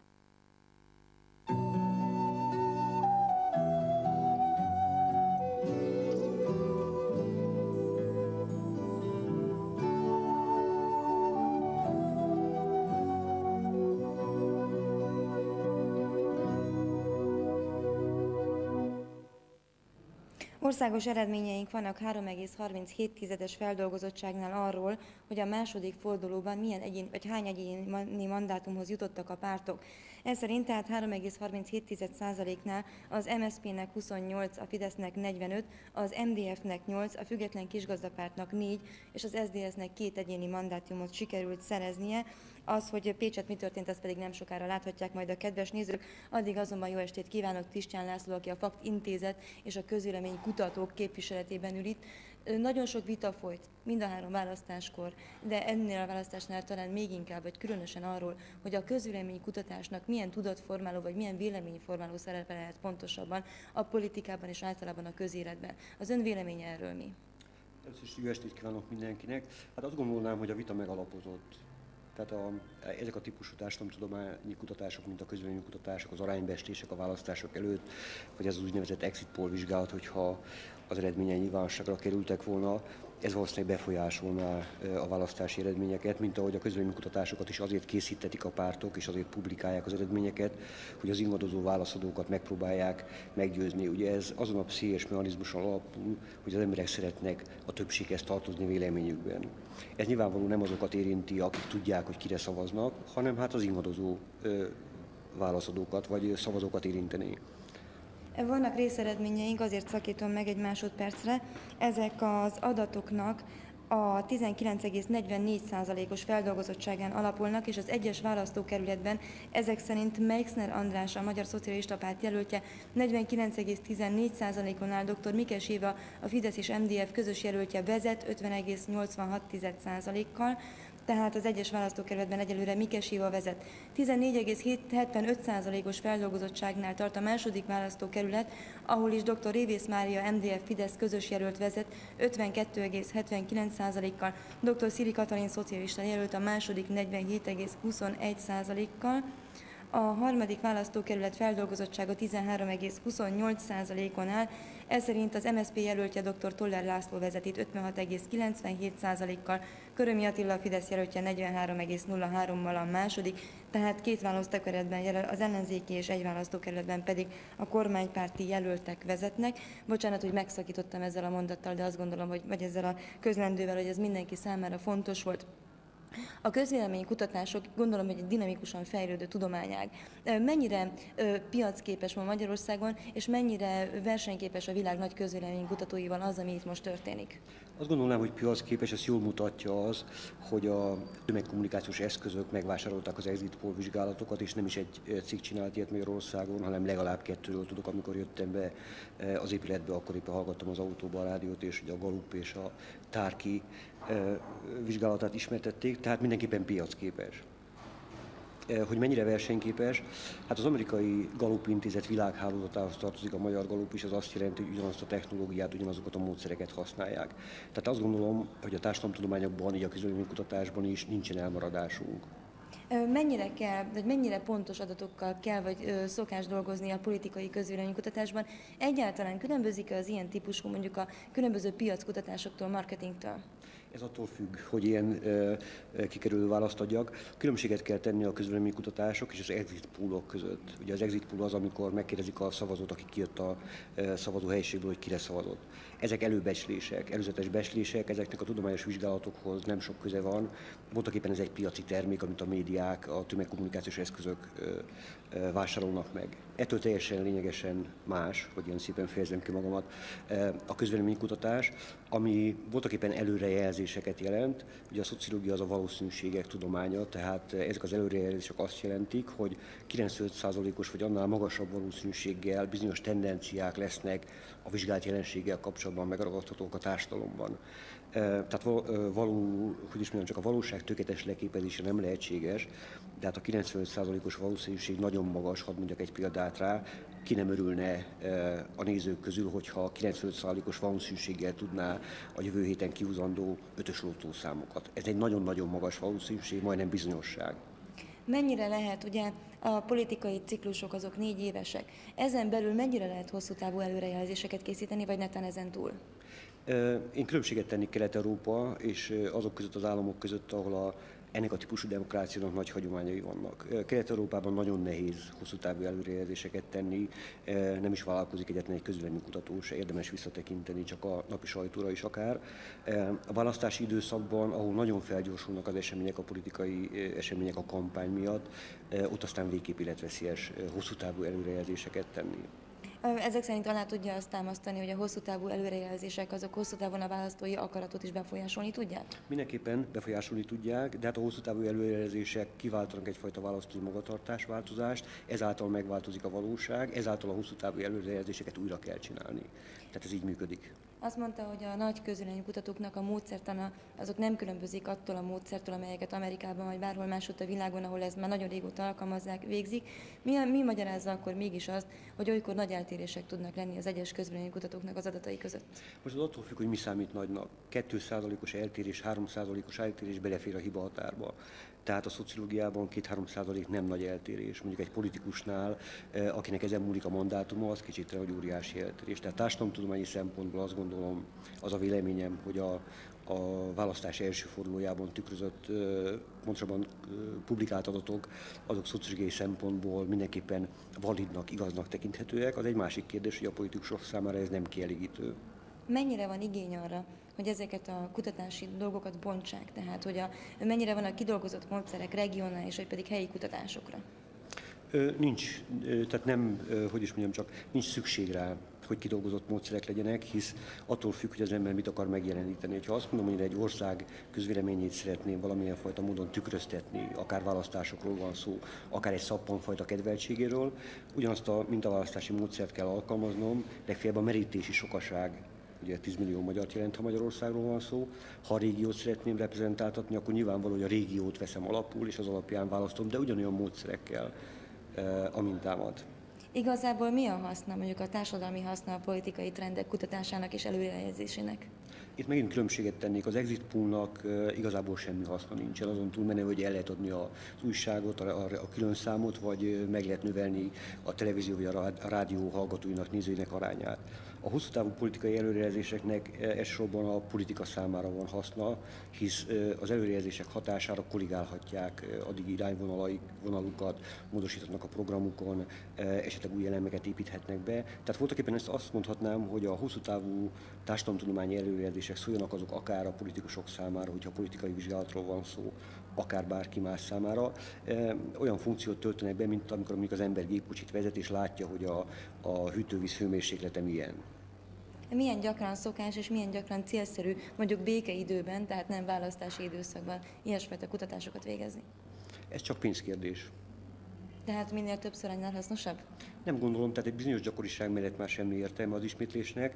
Országos eredményeink vannak három egész harminchét tizedes feldolgozottságnál arról, hogy a második fordulóban milyen egyén, vagy hány egyéni mandátumhoz jutottak a pártok. Ez szerint tehát három egész harminchét százaléknál az em es zé pé-nek huszonnyolc, a Fidesznek negyvenöt, az em dé ef-nek nyolc, a Független Kisgazdapártnak négy és az es zé dé es-nek két egyéni mandátumot sikerült szereznie. Az, hogy Pécset mi történt, azt pedig nem sokára láthatják majd a kedves nézők. Addig azonban jó estét kívánok, Tisztyán László, aki a Fakt Intézet és a közvélemény kutatók képviseletében ül itt. Nagyon sok vita folyt mind a három választáskor, de ennél a választásnál talán még inkább, vagy különösen arról, hogy a közvélemény kutatásnak milyen tudatformáló, vagy milyen véleményformáló szerepe lehet pontosabban a politikában és általában a közéletben. Az ön véleménye erről mi? Először is jó estét kívánok mindenkinek. Hát azt gondolnám, hogy a vita megalapozott. Tehát a, ezek a típusú társadalomtudományi kutatások, mint a közvéleménykutatások, az aránybestések a választások előtt, vagy ez az úgynevezett exit poll vizsgálat, hogyha az eredményei nyilvánosságra kerültek volna, ez valószínűleg befolyásolná a választási eredményeket, mint ahogy a közvéleménykutatásokat is azért készítetik a pártok, és azért publikálják az eredményeket, hogy az ingadozó válaszadókat megpróbálják meggyőzni. Ugye ez azon a pszichés mechanizmuson alapul, hogy az emberek szeretnek a többséghez tartozni véleményükben. Ez nyilvánvalóan nem azokat érinti, akik tudják, hogy kire szavaznak, hanem hát az ingadozó válaszadókat vagy szavazókat érinteni. Vannak részeredményeink, azért szakítom meg egy másodpercre. Ezek az adatoknak a tizenkilenc egész negyvennégy százalékos feldolgozottságán alapulnak, és az egyes választókerületben ezek szerint Meixner András, a Magyar Szocialista Párt jelöltje negyvenkilenc egész tizennégy százalékon áll, dr. Mikes Éva, a Fidesz és em dé ef közös jelöltje vezet ötven egész nyolcvanhat százalékkal, tehát az egyes választókerületben egyelőre Mikes Éva vezet. tizennégy egész hetvenöt százalékos feldolgozottságnál tart a második választókerület, ahol is dr. Révész Mária em dé ef Fidesz közös jelölt vezet ötvenkettő egész hetvenkilenc százalékkal, dr. Szili Katalin szocialista jelölt a második negyvenhét egész huszonegy százalékkal, a harmadik választókerület feldolgozottsága tizenhárom egész huszonnyolc százalékon áll, ez szerint az em es zé pé jelöltje dr. Toller László vezet itt ötvenhat egész kilencvenhét százalékkal, Körömi Attila a Fidesz jelöltje negyvenhárom egész nulla hárommal a második, tehát két választókerületben jelöl, az ellenzéki és egy választókerületben pedig a kormánypárti jelöltek vezetnek. Bocsánat, hogy megszakítottam ezzel a mondattal, de azt gondolom, hogy vagy ezzel a közlendővel, hogy ez mindenki számára fontos volt. A közvéleménykutatások gondolom, hogy egy dinamikusan fejlődő tudományág. Mennyire piacképes ma Magyarországon, és mennyire versenyképes a világ nagy közvéleménykutatóival az, ami itt most történik? Azt gondolnám, hogy piacképes, ezt jól mutatja az, hogy a tömegkommunikációs eszközök megvásárolták az exit poll vizsgálatokat, és nem is egy cikk csinált ilyet Magyarországon, hanem legalább kettőről tudok, amikor jöttem be az épületbe, akkor éppen hallgattam az autóba a rádiót, és ugye a Gallup és a Tárki vizsgálatát ismertették, tehát mindenképpen piacképes. Hogy mennyire versenyképes? Hát az amerikai Gallup Intézet világhálózatához tartozik a magyar Gallup is, az azt jelenti, hogy ugyanazt a technológiát, ugyanazokat a módszereket használják. Tehát azt gondolom, hogy a társadalomtudományokban, így a közvéleménykutatásban is nincsen elmaradásunk. Mennyire kell, vagy mennyire pontos adatokkal kell, vagy szokás dolgozni a politikai közvéleménykutatásban? Egyáltalán különbözik-e az ilyen típusú, mondjuk a különböző piackutatásoktól, marketingtől? Ez attól függ, hogy ilyen ö, kikerülő választ adjak. Különbséget kell tenni a közvéleménykutatások és az exit poolok között. Ugye az exit pool az, amikor megkérdezik a szavazót, aki kijött a ö, szavazóhelyiségből, hogy kire szavazott. Ezek előbecslések, előzetes becslések, ezeknek a tudományos vizsgálatokhoz nem sok köze van. Voltaképpen ez egy piaci termék, amit a médiák, a tömegkommunikációs eszközök ö, ö, vásárolnak meg. Ettől teljesen lényegesen más, hogy ilyen szépen fejezem ki magamat, a közvéleménykutatás, ami voltaképpen előrejelzéseket jelent. Ugye a szociológia az a valószínűségek tudománya, tehát ezek az előrejelzések azt jelentik, hogy kilencvenöt százalékos vagy annál magasabb valószínűséggel bizonyos tendenciák lesznek a vizsgált jelenséggel kapcsolatban megragadhatók a társadalomban. Tehát való, hogy is mondjam, csak a valóság tökéletes leképezése nem lehetséges, de hát a kilencvenöt százalékos valószínűség nagyon magas, hadd mondjak egy példát rá, ki nem örülne a nézők közül, hogyha kilencvenöt százalékos valószínűséggel tudná a jövő héten kihúzandó ötös lottószámokat. Ez egy nagyon-nagyon magas valószínűség, majdnem bizonyosság. Mennyire lehet, ugye a politikai ciklusok azok négy évesek, ezen belül mennyire lehet hosszú távú előrejelzéseket készíteni, vagy netán ezen túl? Én különbséget tennék Kelet-Európa és azok között az államok között, ahol a, ennek a típusú demokráciának nagy hagyományai vannak. Kelet-Európában nagyon nehéz hosszú távú előrejelzéseket tenni, nem is vállalkozik egyetlen egy közvéleménykutató, se érdemes visszatekinteni, csak a napi sajtóra is akár. A választási időszakban, ahol nagyon felgyorsulnak az események, a politikai események a kampány miatt, ott aztán végképp életveszélyes hosszú távú előrejelzéseket tenni. Ezek szerint alá tudja azt támasztani, hogy a hosszú távú előrejelzések azok hosszú távon a választói akaratot is befolyásolni tudják? Mindenképpen befolyásolni tudják, de hát a hosszú távú előrejelzések kiváltanak egyfajta választói magatartás változást, ezáltal megváltozik a valóság, ezáltal a hosszú távú előrejelzéseket újra kell csinálni. Tehát ez így működik. Azt mondta, hogy a nagy közvéleménykutatóknak a módszertana azok nem különbözik attól a módszertől, amelyeket Amerikában vagy bárhol másutt a világon, ahol ez már nagyon régóta alkalmazzák, végzik. Mi, mi magyarázza akkor mégis azt, hogy olykor nagy eltérések tudnak lenni az egyes közvéleménykutatóknak az adatai között? Most az attól függ, hogy mi számít nagynak. két százalékos eltérés, három százalékos eltérés belefér a hiba határba. Tehát a szociológiában két-három százalék nem nagy eltérés. Mondjuk egy politikusnál, akinek ezen múlik a mandátuma, az kicsit hogy óriási eltérés. Tehát társadalomtudományi szempontból azt gondolom, az a véleményem, hogy a, a választás első fordulójában tükrözött, pontosabban publikált adatok, azok szociológiai szempontból mindenképpen validnak, igaznak tekinthetőek. Az egy másik kérdés, hogy a politikusok számára ez nem kielégítő. Mennyire van igény arra, hogy ezeket a kutatási dolgokat bontsák, tehát hogy a, mennyire vannak kidolgozott módszerek regionális, vagy pedig helyi kutatásokra? Nincs, tehát nem, hogy is mondjam, csak nincs szükség rá, hogy kidolgozott módszerek legyenek, hisz attól függ, hogy az ember mit akar megjeleníteni. Ha azt mondom, hogy egy ország közvéleményét szeretném valamilyen fajta módon tükröztetni, akár választásokról van szó, akár egy szappanfajta kedveltségéről, ugyanazt a mintaválasztási módszert kell alkalmaznom, legfeljebb a merítési sokaság, ugye tíz millió magyart jelent, ha Magyarországról van szó. Ha a régiót szeretném reprezentáltatni, akkor nyilvánvaló, hogy a régiót veszem alapul, és az alapján választom, de ugyanolyan módszerekkel a mintámat. Igazából mi a haszna, mondjuk a társadalmi haszna a politikai trendek kutatásának és előrejelzésének? Itt megint különbséget tennék, az exit poolnak igazából semmi haszna nincsen, azon túlmenő, hogy el lehet adni az újságot, a, a külön számot, vagy meg lehet növelni a televízió vagy a rádió hallgatóinak, nézőinek arányát. A hosszú távú politikai előrejelzéseknek elsősorban a politika számára van haszna, hisz az előrejelzések hatására korrigálhatják addigi irányvonalukat, módosíthatnak a programukon, esetleg új elemeket építhetnek be. Tehát voltaképpen ezt azt mondhatnám, hogy a hosszú távú társadalomtudományi előrejelzések szóljanak azok akár a politikusok számára, hogyha politikai vizsgálatról van szó, akár bárki más számára, olyan funkciót töltenek be, mint amikor mondjuk az ember gépkocsit vezet, és látja, hogy a, a hűtővíz hőmérséklete milyen. Milyen gyakran szokás és milyen gyakran célszerű, mondjuk békeidőben, tehát nem választási időszakban ilyesfajta kutatásokat végezni? Ez csak pénzkérdés. Tehát minél többször annál hasznosabb? Nem gondolom, tehát egy bizonyos gyakoriság mellett már semmi értelme az ismétlésnek.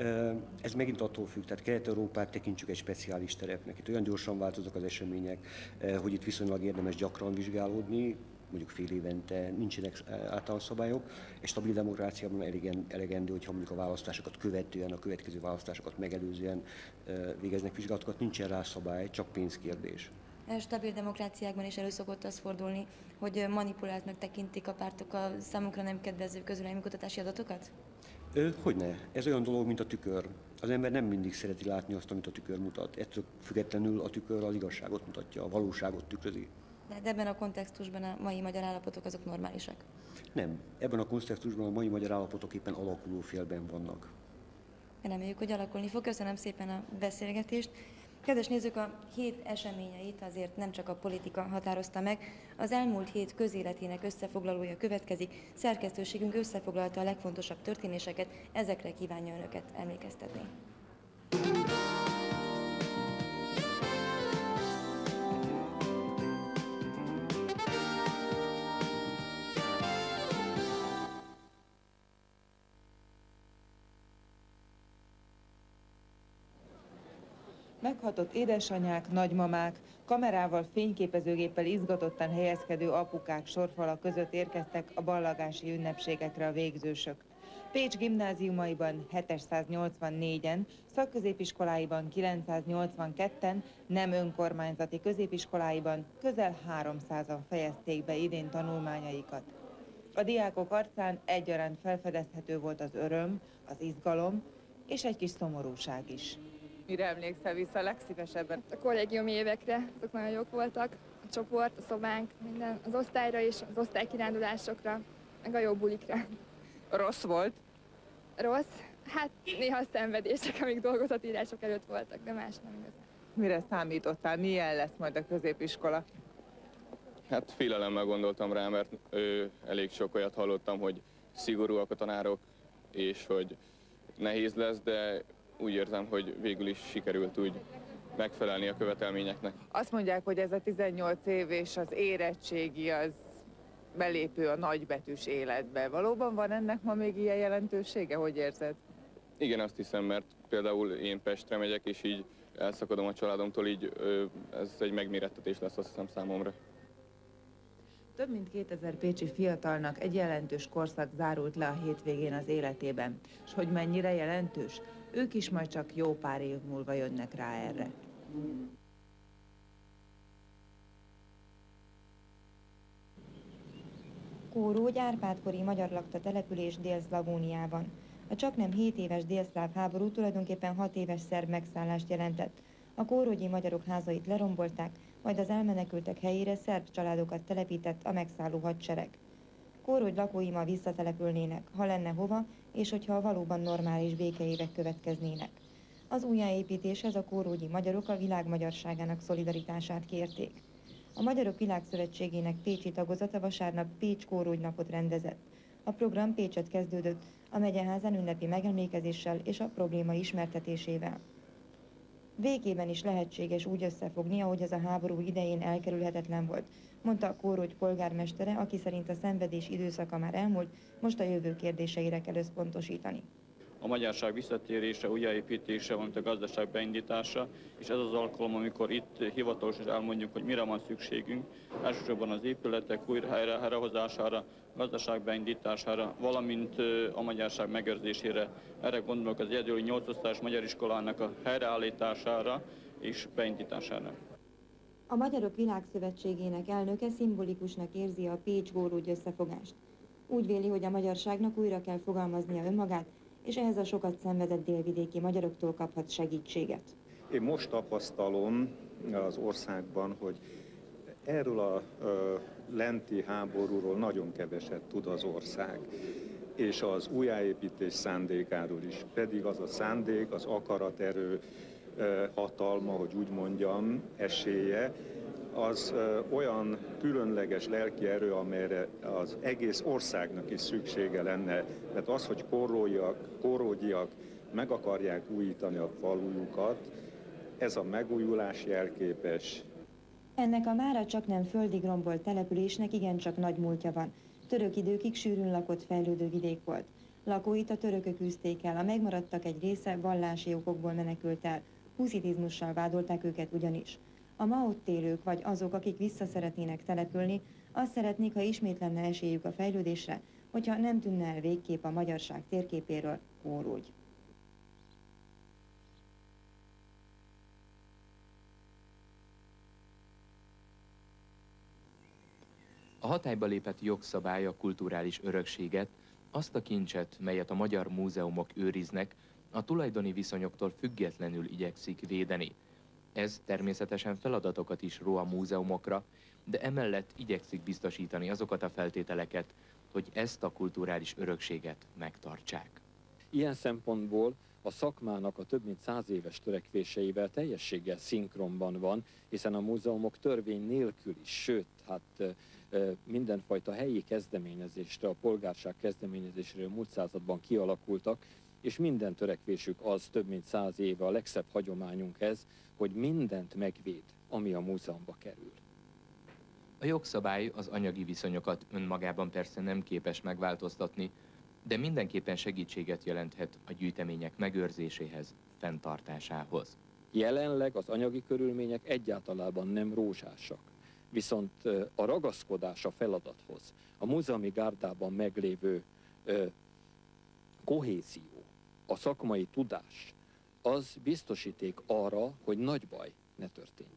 Ez megint attól függ, tehát Kelet-Európát tekintsük egy speciális terepnek. Itt olyan gyorsan változnak az események, hogy itt viszonylag érdemes gyakran vizsgálódni, mondjuk fél évente nincsenek általános szabályok. Egy stabil demokráciában elegendő, hogyha mondjuk a választásokat követően, a következő választásokat megelőzően végeznek vizsgálatokat, nincsen rá szabály, csak pénzkérdés. Stabil demokráciákban is elő szokott az fordulni, hogy manipuláltnak tekintik a pártok a számukra nem kedvező közvéleménykutatási adatokat? Hogyne. Ez olyan dolog, mint a tükör. Az ember nem mindig szereti látni azt, amit a tükör mutat. Ettől függetlenül a tükör az igazságot mutatja, a valóságot tükrözi. De ebben a kontextusban a mai magyar állapotok azok normálisak? Nem. Ebben a kontextusban a mai magyar állapotok éppen alakuló félben vannak. Reméljük, hogy alakulni fog. Köszönöm szépen a beszélgetést. Kedves nézők, a hét eseményeit azért nem csak a politika határozta meg. Az elmúlt hét közéletének összefoglalója következik. Szerkesztőségünk összefoglalta a legfontosabb történéseket, ezekre kívánja önöket emlékeztetni. Meghatott édesanyák, nagymamák, kamerával, fényképezőgéppel izgatottan helyezkedő apukák sorfala között érkeztek a ballagási ünnepségekre a végzősök. Pécs gimnáziumaiban hetszáznyolcvannégyen, szakközépiskoláiban kilencszáznyolcvanketten, nem önkormányzati középiskoláiban közel háromszázan fejezték be idén tanulmányaikat. A diákok arcán egyaránt felfedezhető volt az öröm, az izgalom és egy kis szomorúság is. Mire emlékszel vissza legszívesebben? A kollégiumi évekre, azok nagyon jók voltak. A csoport, a szobánk, minden. Az osztályra is, az osztálykirándulásokra, meg a jó bulikra. Rossz volt? Rossz? Hát néha a szenvedések, amik dolgozatírások előtt voltak, de más nem igazán. Mire számítottál? Milyen lesz majd a középiskola? Hát félelemmel gondoltam rá, mert ö, elég sok olyat hallottam, hogy szigorúak a tanárok, és hogy nehéz lesz, de úgy érzem, hogy végül is sikerült úgy megfelelni a követelményeknek. Azt mondják, hogy ez a tizennyolc év és az érettségi az belépő a nagybetűs életbe. Valóban van ennek ma még ilyen jelentősége? Hogy érzed? Igen, azt hiszem, mert például én Pestre megyek, és így elszakadom a családomtól, így ez egy megmérettetés lesz, azt hiszem, számomra. Több mint kétezer pécsi fiatalnak egy jelentős korszak zárult le a hétvégén az életében. És hogy mennyire jelentős? Ők is majd csak jó pár év múlva jönnek rá erre. Kórógy Árpád-kori magyar lakta település Dél-Szlavóniában. A csaknem hét éves délszláv háború tulajdonképpen hat éves szerb megszállást jelentett. A kórógyi magyarok házait lerombolták, majd az elmenekültek helyére szerb családokat telepített a megszálló hadsereg. Kórógy lakói ma visszatelepülnének, ha lenne hova, és hogyha valóban normális békeévek következnének. Az újjáépítéshez a kórógyi magyarok a világ magyarságának szolidaritását kérték. A Magyarok Világszövetségének pécsi tagozata vasárnap Pécs-Kórógy napot rendezett. A program Pécset kezdődött, a megyeházán ünnepi megemlékezéssel és a probléma ismertetésével. Végében is lehetséges úgy összefogni, ahogy ez a háború idején elkerülhetetlen volt, mondta a Kórógy polgármestere, aki szerint a szenvedés időszaka már elmúlt, most a jövő kérdéseire kell összpontosítani. A magyarság visszatérése, újjáépítése, valamint a gazdaság beindítása, és ez az alkalom, amikor itt hivatalosan elmondjuk, hogy mire van szükségünk, elsősorban az épületek újra helyre, helyrehozására, gazdaság beindítására, valamint a magyarság megőrzésére. Erre gondolok az egyedüli nyolc osztályos magyar iskolának a helyreállítására és beindítására. A Magyarok Világszövetségének elnöke szimbolikusnak érzi a Pécs-Kórógy összefogást. Úgy véli, hogy a magyarságnak újra kell fogalmaznia önmagát, és ehhez a sokat szenvedett délvidéki magyaroktól kaphat segítséget. Én most tapasztalom az országban, hogy erről a ö, lenti háborúról nagyon keveset tud az ország, és az újjáépítés szándékáról is. Pedig az a szándék, az akaraterő, ö, hatalma, hogy úgy mondjam, esélye, az ö, olyan különleges lelki erő, amelyre az egész országnak is szüksége lenne. Mert az, hogy kórógyiak, kórógyiak meg akarják újítani a falujukat, ez a megújulás jelképes. Ennek a mára csak nem földig rombolt településnek igencsak nagy múltja van. Török időkig sűrűn lakott fejlődő vidék volt. Lakóit a törökök űzték el, a megmaradtak egy része vallási okokból menekült el. Huszitizmussal vádolták őket ugyanis. A ma ott élők, vagy azok, akik vissza szeretnének települni, azt szeretnék, ha ismét lenne esélyük a fejlődésre, hogyha nem tűnne el végképp a magyarság térképéről Kórógy. A hatályba lépett jogszabály a kulturális örökséget, azt a kincset, melyet a magyar múzeumok őriznek, a tulajdoni viszonyoktól függetlenül igyekszik védeni. Ez természetesen feladatokat is ró a múzeumokra, de emellett igyekszik biztosítani azokat a feltételeket, hogy ezt a kulturális örökséget megtartsák. Ilyen szempontból a szakmának a több mint száz éves törekvéseivel teljességgel szinkronban van, hiszen a múzeumok törvény nélkül is, sőt, hát mindenfajta helyi kezdeményezésre, a polgárság kezdeményezésre a múlt században kialakultak, és minden törekvésük az több mint száz éve, a legszebb hagyományunk ez, hogy mindent megvéd, ami a múzeumba kerül. A jogszabály az anyagi viszonyokat önmagában persze nem képes megváltoztatni, de mindenképpen segítséget jelenthet a gyűjtemények megőrzéséhez, fenntartásához. Jelenleg az anyagi körülmények egyáltalában nem rózsásak, viszont a ragaszkodás a feladathoz, a múzeumi gárdában meglévő ö, kohézió, a szakmai tudás, az biztosíték arra, hogy nagy baj ne történjen.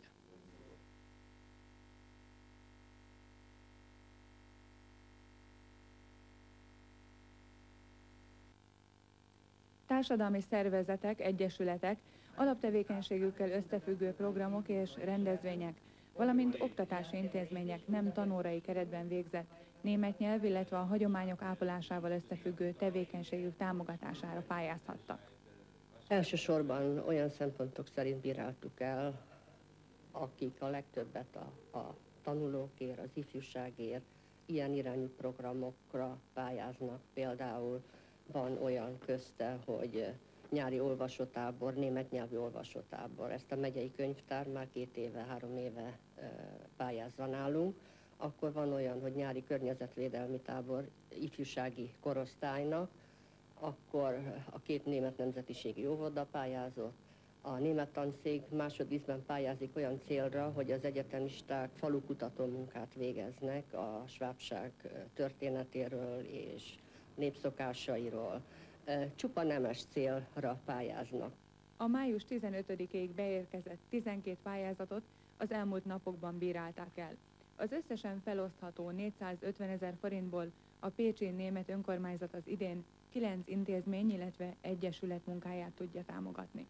Társadalmi szervezetek, egyesületek, alaptevékenységükkel összefüggő programok és rendezvények, valamint oktatási intézmények nem tanórai keretben végzett német nyelv, illetve a hagyományok ápolásával összefüggő tevékenységük támogatására pályázhattak. Elsősorban olyan szempontok szerint bíráltuk el, akik a legtöbbet a, a tanulókért, az ifjúságért, ilyen irányú programokra pályáznak. Például van olyan közte, hogy nyári olvasótábor, német nyelvű olvasótábor. Ezt a megyei könyvtár már két éve, három éve pályázza nálunk. Akkor van olyan, hogy nyári környezetvédelmi tábor ifjúsági korosztálynak, akkor a két német nemzetiségi óvoda pályázott. A német tanszék másodízben pályázik olyan célra, hogy az egyetemisták falukutató munkát végeznek a svábság történetéről és népszokásairól. Csupa nemes célra pályáznak. A május tizenötödikéig beérkezett tizenkét pályázatot az elmúlt napokban bírálták el. Az összesen felosztható négyszázötvenezer forintból a pécsi német önkormányzat az idén kilenc intézmény, illetve egyesület munkáját tudja támogatni.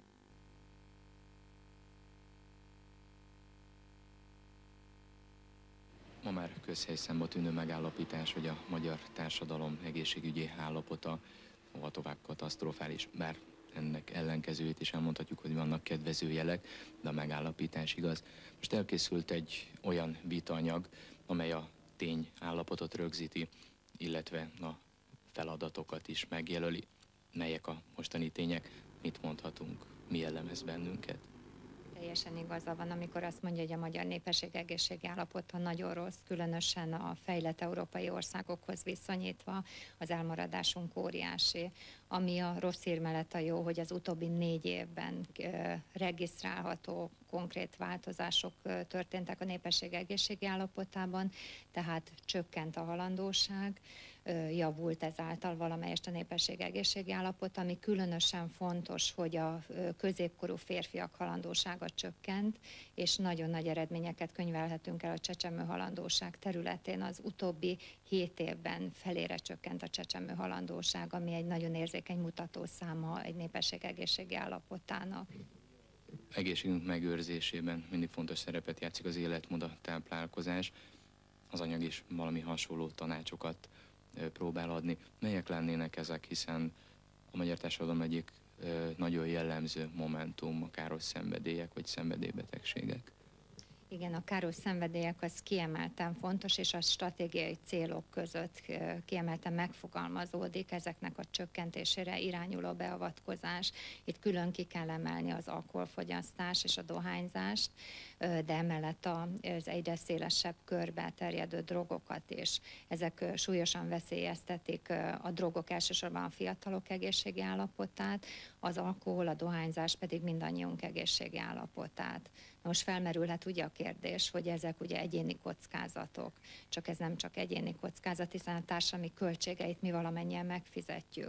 Ma már közhelyszámba tűnő megállapítás, hogy a magyar társadalom egészségügyi állapota hova tovább katasztrofális, bár ennek ellenkezőjét is elmondhatjuk, hogy vannak kedvező jelek, de a megállapítás igaz. Most elkészült egy olyan vitaanyag, amely a tény állapotot rögzíti, illetve a feladatokat is megjelöli. Melyek a mostani tények, mit mondhatunk, mi jellemez bennünket? Teljesen igaza van, amikor azt mondja, hogy a magyar népesség egészségi állapota nagyon rossz, különösen a fejlett európai országokhoz viszonyítva az elmaradásunk óriási. Ami a rossz hír mellett a jó, hogy az utóbbi négy évben regisztrálható konkrét változások történtek a népesség egészségi állapotában, tehát csökkent a halandóság, javult ezáltal valamelyest a népesség egészségi állapot, ami különösen fontos, hogy a középkorú férfiak halandósága csökkent, és nagyon nagy eredményeket könyvelhetünk el a csecsemő halandóság területén. Az utóbbi hét évben felére csökkent a csecsemő halandóság, ami egy nagyon érzékeny mutatószáma egy népesség egészségi állapotának. Egészségünk megőrzésében mindig fontos szerepet játszik az életmód, a táplálkozás. Az anyag is valami hasonló tanácsokat próbál adni. Melyek lennének ezek, hiszen a magyar társadalom egyik nagyon jellemző momentum a káros szenvedélyek vagy szenvedélybetegségek? Igen, a káros szenvedélyek az kiemelten fontos, és a stratégiai célok között kiemelten megfogalmazódik ezeknek a csökkentésére irányuló beavatkozás. Itt külön ki kell emelni az alkoholfogyasztás és a dohányzást, de emellett az egyre szélesebb körbe terjedő drogokat is. Ezek súlyosan veszélyeztetik a drogok elsősorban a fiatalok egészségi állapotát, az alkohol, a dohányzás pedig mindannyiunk egészségi állapotát. Most felmerülhet ugye a kérdés, hogy ezek ugye egyéni kockázatok, csak ez nem csak egyéni kockázat, hiszen a társadalmi költségeit mi valamennyien megfizetjük.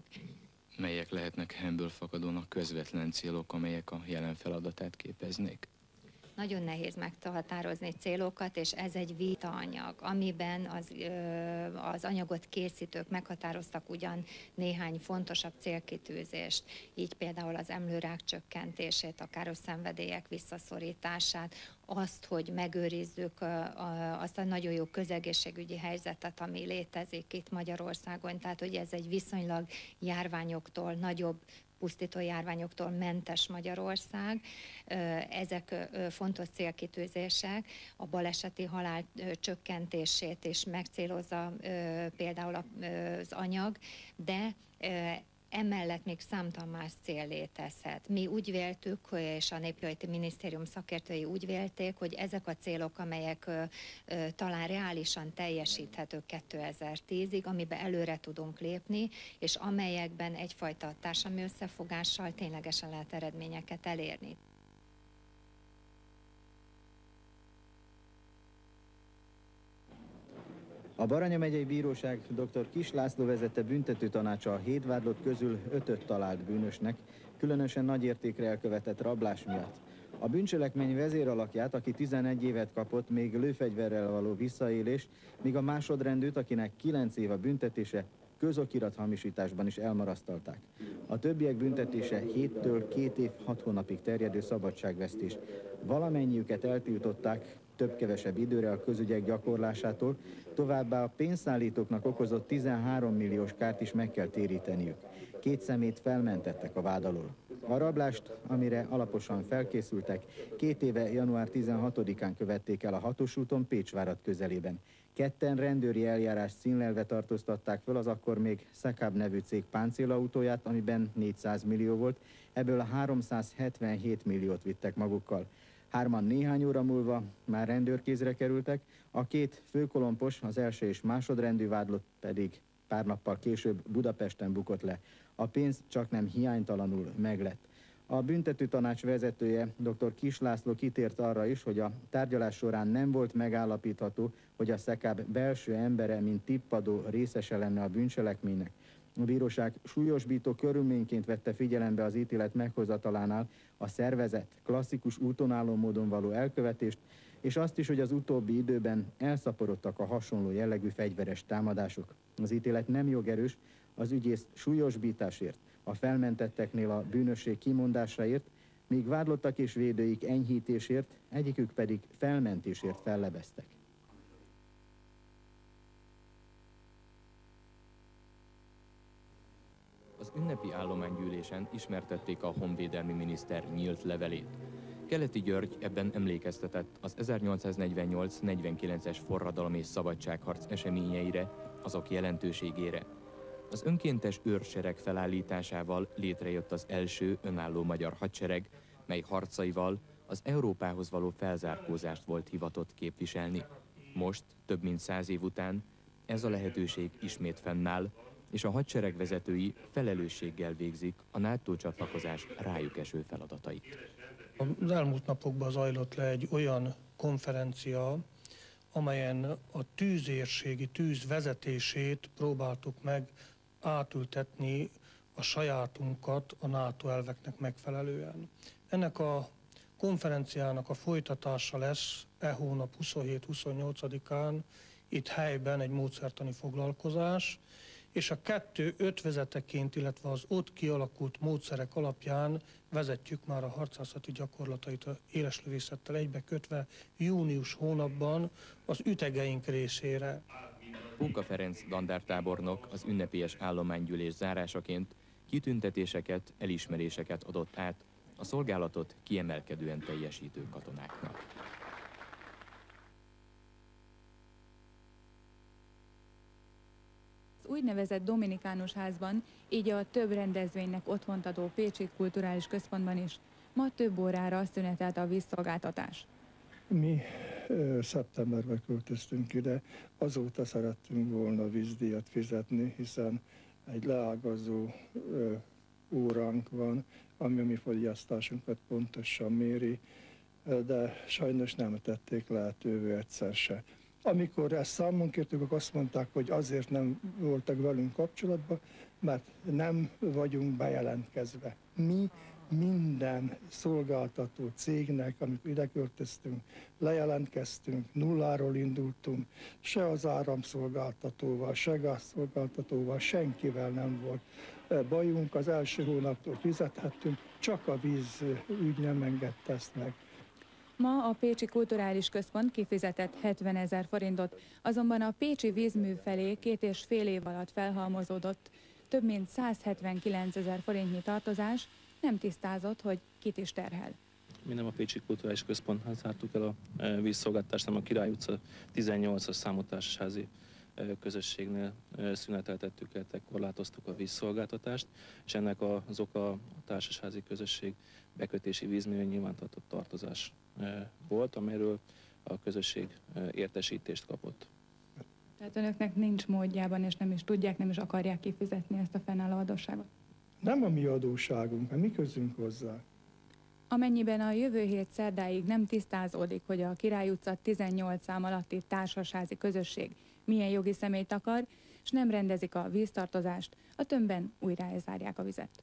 Melyek lehetnek ebből fakadónak közvetlen célok, amelyek a jelen feladatát képeznék? nagyon nehéz meghatározni célokat, és ez egy vitaanyag, amiben az, az anyagot készítők meghatároztak ugyan néhány fontosabb célkitűzést, így például az emlőrák csökkentését, a káros szenvedélyek visszaszorítását, azt, hogy megőrizzük azt a nagyon jó közegészségügyi helyzetet, ami létezik itt Magyarországon, tehát hogy ez egy viszonylag járványoktól, nagyobb pusztító járványoktól mentes Magyarország. Ezek fontos célkitűzések, a baleseti halál csökkentését is megcélozza például az anyag, de emellett még számtalan más cél létezhet. Mi úgy véltük, és a Népjóléti Minisztérium szakértői úgy vélték, hogy ezek a célok, amelyek ö, ö, talán reálisan teljesíthetők kétezer-tízig, amiben előre tudunk lépni, és amelyekben egyfajta társadalmi összefogással ténylegesen lehet eredményeket elérni. A Baranya megyei bíróság dr. Kiss László vezette büntető tanácsa a hét vádlott közül ötöt talált bűnösnek, különösen nagy értékre elkövetett rablás miatt. A bűncselekmény vezéralakját, aki tizenegy évet kapott, még lőfegyverrel való visszaélés, míg a másodrendűt, akinek kilenc év a büntetése, közokirat hamisításban is elmarasztalták. A többiek büntetése héttől két év hat hónapig terjedő szabadságvesztés. Valamennyiüket eltiltották több-kevesebb időre a közügyek gyakorlásától, továbbá a pénzszállítóknak okozott tizenhárom milliós kárt is meg kell téríteniük. Két szemét felmentettek a vád alól. A rablást, amire alaposan felkészültek, két éve január tizenhatodikán követték el a Hatos úton Pécsvárad közelében. Ketten rendőri eljárás színlelve tartóztatták föl az akkor még Szekab nevű cég páncélautóját, amiben négyszáz millió volt, ebből a háromszázhetvenhét milliót vittek magukkal. Hárman néhány óra múlva már rendőrkézre kerültek, a két főkolompos, az első és másodrendű vádlott pedig pár nappal később Budapesten bukott le. A pénz csaknem hiánytalanul meglett. A büntető tanács vezetője, dr. Kiss László kitért arra is, hogy a tárgyalás során nem volt megállapítható, hogy a Szekab belső embere, mint tippadó részese lenne a bűncselekménynek. A bíróság súlyosbító körülményként vette figyelembe az ítélet meghozatalánál a szervezett, klasszikus úton álló módon való elkövetést, és azt is, hogy az utóbbi időben elszaporodtak a hasonló jellegű fegyveres támadások. Az ítélet nem jogerős, az ügyész súlyosbításért, a felmentetteknél a bűnösség kimondásáért, míg vádlottak és védőik enyhítésért, egyikük pedig felmentésért fellebeztek. Az ünnepi állománygyűlésen ismertették a honvédelmi miniszter nyílt levelét. Keleti György ebben emlékeztetett az ezernyolcszáznegyvennyolc negyvenkilences forradalom és szabadságharc eseményeire, azok jelentőségére. Az önkéntes őrsereg felállításával létrejött az első önálló magyar hadsereg, mely harcaival az Európához való felzárkózást volt hivatott képviselni. Most, több mint száz év után, ez a lehetőség ismét fennáll, és a hadsereg vezetői felelősséggel végzik a NATO csatlakozás rájuk eső feladatait. Az elmúlt napokban zajlott le egy olyan konferencia, amelyen a tűzérségi tűz vezetését próbáltuk meg átültetni a sajátunkat a NATO elveknek megfelelően. Ennek a konferenciának a folytatása lesz e hónap huszonhét-huszonnyolcadikán itt helyben egy módszertani foglalkozás, és a kettő ötvözeteként, illetve az ott kialakult módszerek alapján vezetjük már a harcászati gyakorlatait a éleslövészettel egybekötve június hónapban az ütegeink részére. Póka Ferenc dandártábornok az ünnepélyes állománygyűlés zárásaként kitüntetéseket, elismeréseket adott át a szolgálatot kiemelkedően teljesítő katonáknak. Az úgynevezett Dominikánus házban, így a több rendezvénynek otthont adó Pécsi Kulturális Központban is ma több órára szünetelt a vízszolgáltatás. Mi ö, szeptemberben költöztünk ide, azóta szerettünk volna vízdíjat fizetni, hiszen egy leágazó ö, óránk van, ami a mi fogyasztásunkat pontosan méri, de sajnos nem tették lehetővé egyszer se. Amikor ezt számon kértük, akkor azt mondták, hogy azért nem voltak velünk kapcsolatban, mert nem vagyunk bejelentkezve. Mi minden szolgáltató cégnek, amikor ide költöztünk, lejelentkeztünk, nulláról indultunk, se az áramszolgáltatóval, se gázszolgáltatóval, senkivel nem volt bajunk. Az első hónaptól fizethettünk, csak a vízügy nem engedte ezt meg. Ma a Pécsi Kulturális Központ kifizetett hetvenezer forintot, azonban a pécsi vízmű felé két és fél év alatt felhalmozódott több mint százhetvenkilencezer forintnyi tartozás, nem tisztázott, hogy kit is terhel. Mi nem a Pécsi Kulturális Központnál zártuk el a vízszolgáltatást, hanem a Király utca tizennyolcas számú társasházi közösségnél szüneteltettük el, korlátoztuk a vízszolgáltatást, és ennek az oka a társasházi közösség bekötési vízművön nyilvántartott tartozás volt, amelyről a közösség értesítést kapott. Tehát önöknek nincs módjában, és nem is tudják, nem is akarják kifizetni ezt a fennálló adósságot? Nem a mi adósságunk, a mi közünk hozzá. Amennyiben a jövő hét szerdáig nem tisztázódik, hogy a Király utca tizennyolc szám alatti társasházi közösség milyen jogi személyt akar, és nem rendezik a víztartozást, a tömbben újra elzárják a vizet.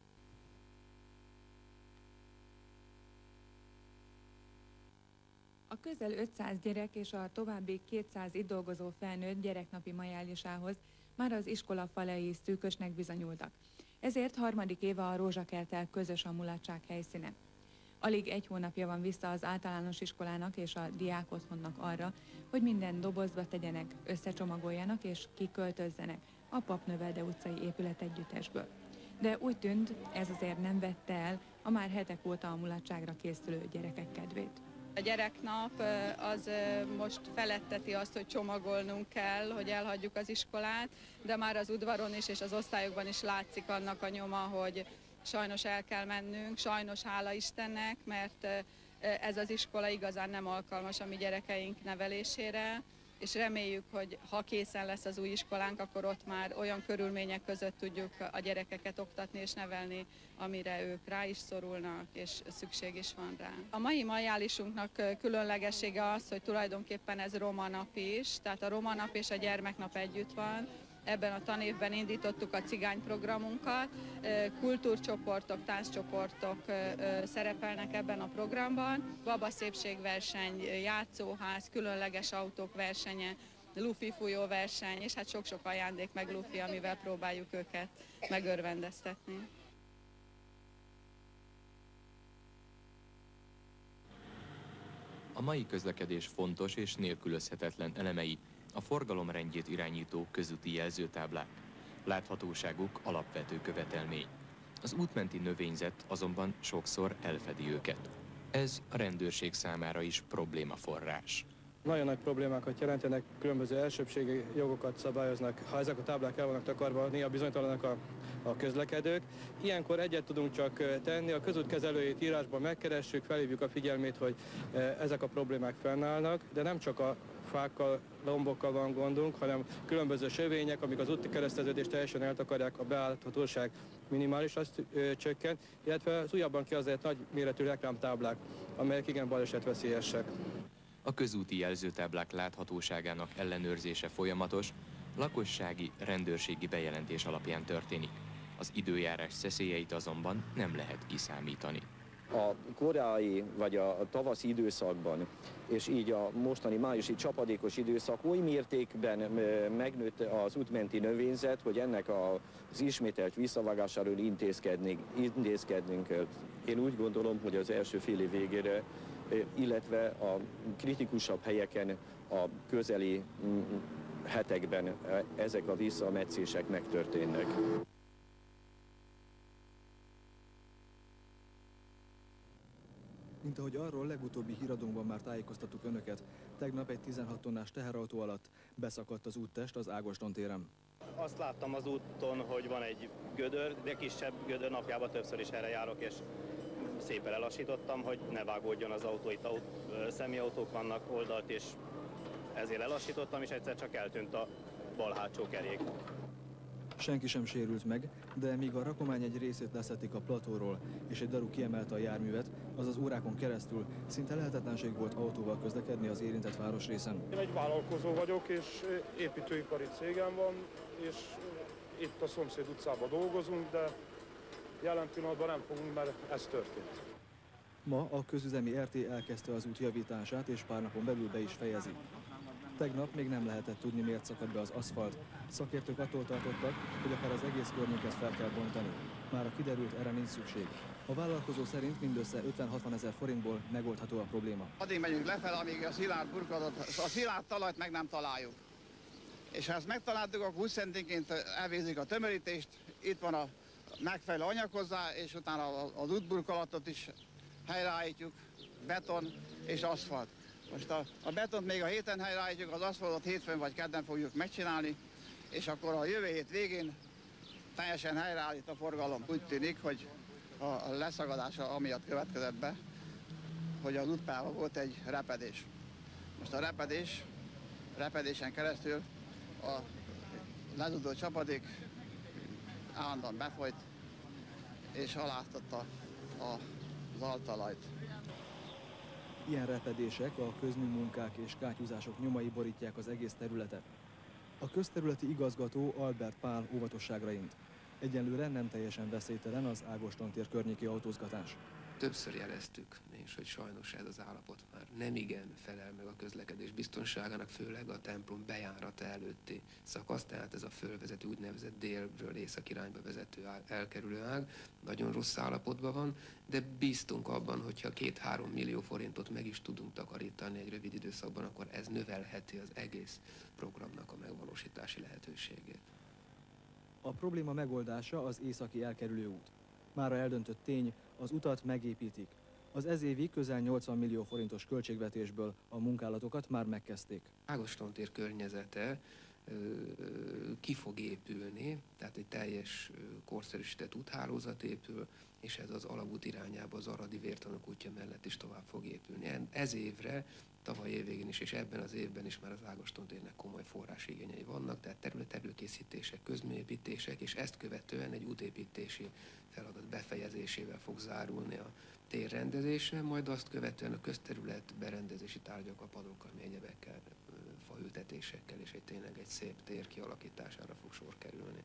A közel ötszáz gyerek és a további kétszáz itt dolgozó felnőtt gyereknapi majálisához már az iskola falai is szűkösnek bizonyultak. Ezért harmadik éve a Rózsakerttel közös a mulatság helyszíne. Alig egy hónapja van vissza az általános iskolának és a diákotthonnak arra, hogy minden dobozba tegyenek, összecsomagoljanak és kiköltözzenek a Papnövelde utcai épület együttesből. De úgy tűnt, ez azért nem vette el a már hetek óta a mulatságra készülő gyerekek kedvét. A gyereknap az most feletteti azt, hogy csomagolnunk kell, hogy elhagyjuk az iskolát, de már az udvaron is és az osztályokban is látszik annak a nyoma, hogy sajnos el kell mennünk, sajnos hála Istennek, mert ez az iskola igazán nem alkalmas a mi gyerekeink nevelésére, és reméljük, hogy ha készen lesz az új iskolánk, akkor ott már olyan körülmények között tudjuk a gyerekeket oktatni és nevelni, amire ők rá is szorulnak, és szükség is van rá. A mai majálisunknak különlegessége az, hogy tulajdonképpen ez roma nap is, tehát a roma nap és a gyermeknap együtt van. Ebben a tanévben indítottuk a cigányprogramunkat, kultúrcsoportok, tánccsoportok szerepelnek ebben a programban. Babaszépségverseny, játszóház, különleges autók versenye, lufi fújóverseny, és hát sok-sok ajándék meg lufi, amivel próbáljuk őket megörvendeztetni. A mai közlekedés fontos és nélkülözhetetlen elemei a forgalomrendjét irányító közúti jelzőtáblák. Láthatóságuk alapvető követelmény. Az útmenti növényzet azonban sokszor elfedi őket. Ez a rendőrség számára is problémaforrás. Nagyon nagy problémákat jelentenek, különböző elsőbségi jogokat szabályoznak, ha ezek a táblák el vannak takarva, néha bizonytalanak a, a közlekedők. Ilyenkor egyet tudunk csak tenni, a közútkezelőjét írásban megkeressük, felhívjuk a figyelmét, hogy ezek a problémák fennállnak, de nem csak a fákkal, lombokkal van gondunk, hanem különböző sövények, amik az úti kereszteződést teljesen eltakarják, a beállíthatóság minimális, azt ö, csökkent, illetve az újabban kiazált nagy méretű reklámtáblák, amelyek igen balesetveszélyesek. A közúti jelzőtáblák láthatóságának ellenőrzése folyamatos, lakossági, rendőrségi bejelentés alapján történik. Az időjárás szeszélyeit azonban nem lehet kiszámítani. A korai vagy a tavaszi időszakban, és így a mostani májusi csapadékos időszak oly mértékben megnőtt az útmenti növényzet, hogy ennek az ismételt visszavágásáról intézkednünk kell. Én úgy gondolom, hogy az első fél év végére, illetve a kritikusabb helyeken a közeli hetekben ezek a visszametszések megtörténnek. Mint ahogy arról legutóbbi híradónkban már tájékoztattuk önöket, tegnap egy tizenhat tonnás teherautó alatt beszakadt az úttest az Ágoston téren. Azt láttam az úton, hogy van egy gödör, de kisebb gödör, napjában többször is erre járok, és szépen lelassítottam, hogy ne vágódjon az autó. Itt aut, személyautók vannak oldalt, és ezért lelassítottam, és egyszer csak eltűnt a bal hátsó kerék. Senki sem sérült meg, de míg a rakomány egy részét leszették a platóról, és egy darú kiemelte a járművet, azaz órákon keresztül szinte lehetetlenség volt autóval közlekedni az érintett városrészen. Én egy vállalkozó vagyok, és építőipari cégem van, és itt a szomszéd utcában dolgozunk, de jelen pillanatban nem fogunk, mert ez történt. Ma a közüzemi er té elkezdte az út javítását, és pár napon belül be is fejezi. Tegnap még nem lehetett tudni, miért szakad be az aszfalt. Szakértők attól tartottak, hogy akár az egész környéket fel kell bontani. Mára kiderült, erre nincs szükség. A vállalkozó szerint mindössze ötven-hatvan ezer forintból megoldható a probléma. Addig megyünk lefelé, amíg a szilárd burkolatot, a szilárd talajt meg nem találjuk. És ha ezt megtaláltuk, akkor húsz centinként elvégzik a tömörítést, itt van a megfelelő anyag hozzá, és utána az útburkolatot is helyreállítjuk, beton és aszfalt. Most a, a betont még a héten helyreállítjuk, az aszfaltot hétfőn vagy kedden fogjuk megcsinálni, és akkor a jövő hét végén teljesen helyreállít a forgalom. Úgy tűnik, hogy a leszagadása amiatt következett be, hogy az útpályában volt egy repedés. Most a repedés, repedésen keresztül a lezúdó csapadék állandóan befolyt és aláztatta a az altalajt. Ilyen repedések, a közműmunkák és kátyúzások nyomai borítják az egész területet. A közterületi igazgató Albert Pál óvatosságra int. Egyenlőre nem teljesen veszélytelen az Ágoston tér környéki autózgatás. Többször jeleztük, és hogy sajnos ez az állapot már nem igen felel meg a közlekedés biztonságának, főleg a templom bejárata előtti szakasz, tehát ez a fölvezető úgynevezett délről észak irányba vezető elkerülő ág nagyon rossz állapotban van, de bíztunk abban, hogyha két-három millió forintot meg is tudunk takarítani egy rövid időszakban, akkor ez növelheti az egész programnak a megvalósítási lehetőségét. A probléma megoldása az északi elkerülő út. Mára eldöntött tény, az utat megépítik. Az ez évi közel nyolcvan millió forintos költségvetésből a munkálatokat már megkezdték. Ágoston tér környezete ki fog épülni, tehát egy teljes korszerűsített úthálózat épül, és ez az alagút irányába az Aradi Vértanúk útja mellett is tovább fog épülni. Ez évre, tavaly évvégén is, és ebben az évben is már az Ágoston térnek komoly forrásigényei vannak, tehát területelőkészítések, közműépítések, és ezt követően egy útépítési feladat befejezésével fog zárulni a tér rendezése, majd azt követően a közterület berendezési tárgyakkal, padokkal, egyebekkel, faültetésekkel és egy tényleg egy szép tér kialakítására fog sor kerülni.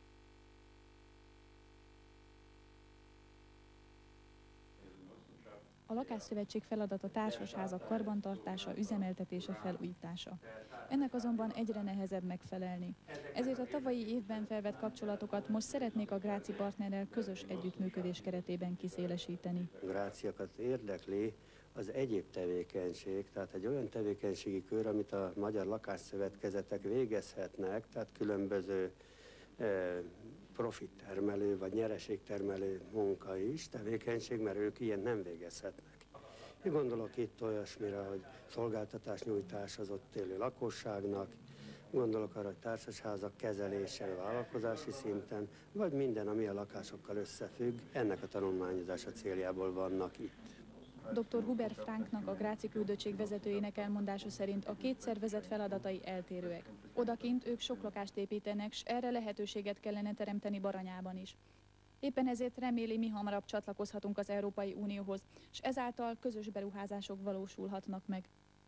A Lakásszövetség feladata társasházak karbantartása, üzemeltetése, felújítása. Ennek azonban egyre nehezebb megfelelni. Ezért a tavalyi évben felvett kapcsolatokat most szeretnék a Gráci partnerrel közös együttműködés keretében kiszélesíteni. A gráciakat érdekli az egyéb tevékenység, tehát egy olyan tevékenységi kör, amit a magyar lakásszövetkezetek végezhetnek, tehát különböző eh, profittermelő vagy nyereségtermelő munka is, tevékenység, mert ők ilyen nem végezhetnek. Én gondolok itt olyasmire, hogy szolgáltatásnyújtás az ott élő lakosságnak, gondolok arra, hogy társasházak kezelése vállalkozási szinten, vagy minden, ami a lakásokkal összefügg, ennek a tanulmányozása céljából vannak itt. doktor Hubert Franknak, a Gráci küldöttség vezetőjének elmondása szerint a két szervezet feladatai eltérőek. Odakint ők sok lakást építenek, s erre lehetőséget kellene teremteni Baranyában is. Éppen ezért reméli, mi hamarabb csatlakozhatunk az Európai Unióhoz, és ezáltal közös beruházások valósulhatnak meg.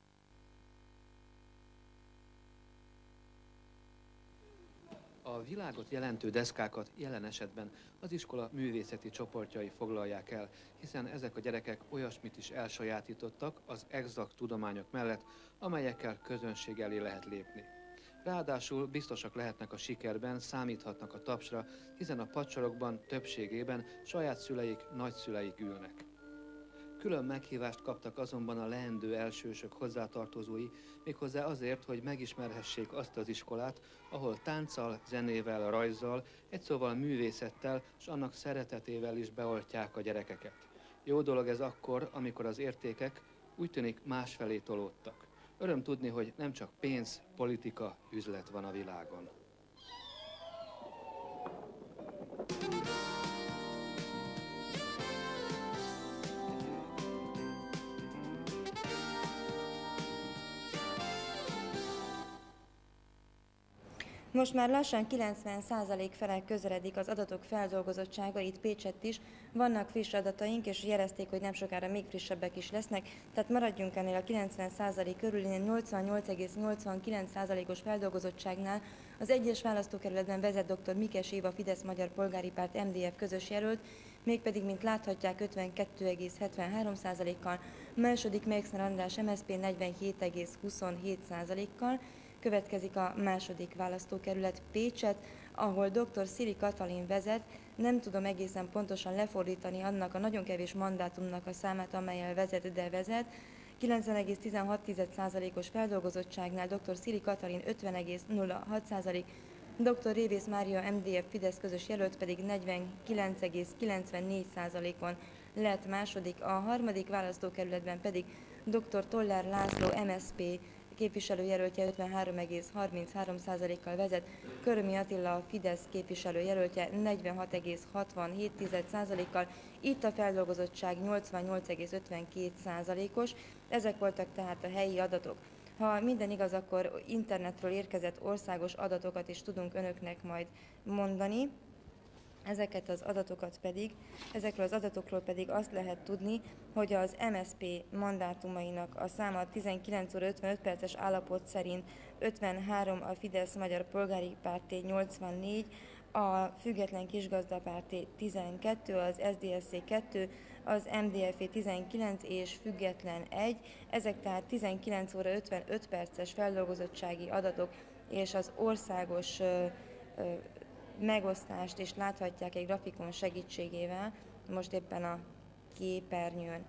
A világot jelentő deszkákat jelen esetben az iskola művészeti csoportjai foglalják el, hiszen ezek a gyerekek olyasmit is elsajátítottak az exakt tudományok mellett, amelyekkel közönség elé lehet lépni. Ráadásul biztosak lehetnek a sikerben, számíthatnak a tapsra, hiszen a padsorokban többségében saját szüleik, nagyszüleik ülnek. Külön meghívást kaptak azonban a leendő elsősök hozzátartozói, méghozzá azért, hogy megismerhessék azt az iskolát, ahol tánccal, zenével, rajzzal, egy szóval művészettel és annak szeretetével is beoltják a gyerekeket. Jó dolog ez akkor, amikor az értékek úgy tűnik másfelé tolódtak. Öröm tudni, hogy nem csak pénz, politika, üzlet van a világon. Most már lassan kilencven százalék felé közeledik az adatok feldolgozottsága, itt Pécsett is. Vannak friss adataink, és jelezték, hogy nem sokára még frissebbek is lesznek, tehát maradjunk ennél a kilencven százalék körül, nyolcvannyolc egész nyolcvankilenc százalékos feldolgozottságnál. Az egyes választókerületben vezet dr. Mikes Éva Fidesz Magyar Polgári Párt em dé ef közös jelölt, mégpedig, mint láthatják, ötvenkettő egész hetvenhárom százalékkal, második Meixner András em es zé pé negyvenhét egész huszonhét százalékkal, következik a második választókerület Pécset, ahol dr. Szili Katalin vezet. Nem tudom egészen pontosan lefordítani annak a nagyon kevés mandátumnak a számát, amellyel vezet, de vezet. kilencven egész tizenhat százalékos feldolgozottságnál dr. Szili Katalin ötven egész nulla hat százalék, dr. Révész Mária em dé ef Fidesz közös jelölt pedig negyvenkilenc egész kilencvennégy százalékon lett második, a harmadik választókerületben pedig dr. Toller László em es zé pé képviselőjelöltje ötvenhárom egész harminchárom százalékkal vezet, Körömi Attila a Fidesz képviselőjelöltje negyvenhat egész hatvanhét százalékkal, itt a feldolgozottság nyolcvannyolc egész ötvenkét százalékos, ezek voltak tehát a helyi adatok. Ha minden igaz, akkor internetről érkezett országos adatokat is tudunk önöknek majd mondani. Ezeket az adatokat pedig, ezekről az adatokról pedig azt lehet tudni, hogy az em es zé pé mandátumainak a száma tizenkilenc óra ötvenöt perces állapot szerint ötvenhárom, a Fidesz Magyar Polgári Párté nyolcvannégy, a Független Kisgazdapárté tizenkettő, az es zé es zé kettő, az em dé ef tizenkilenc és Független egy, ezek tehát tizenkilenc óra ötvenöt perces feldolgozottsági adatok, és az országos ö, ö, megosztást is láthatják egy grafikon segítségével, most éppen a képernyőn.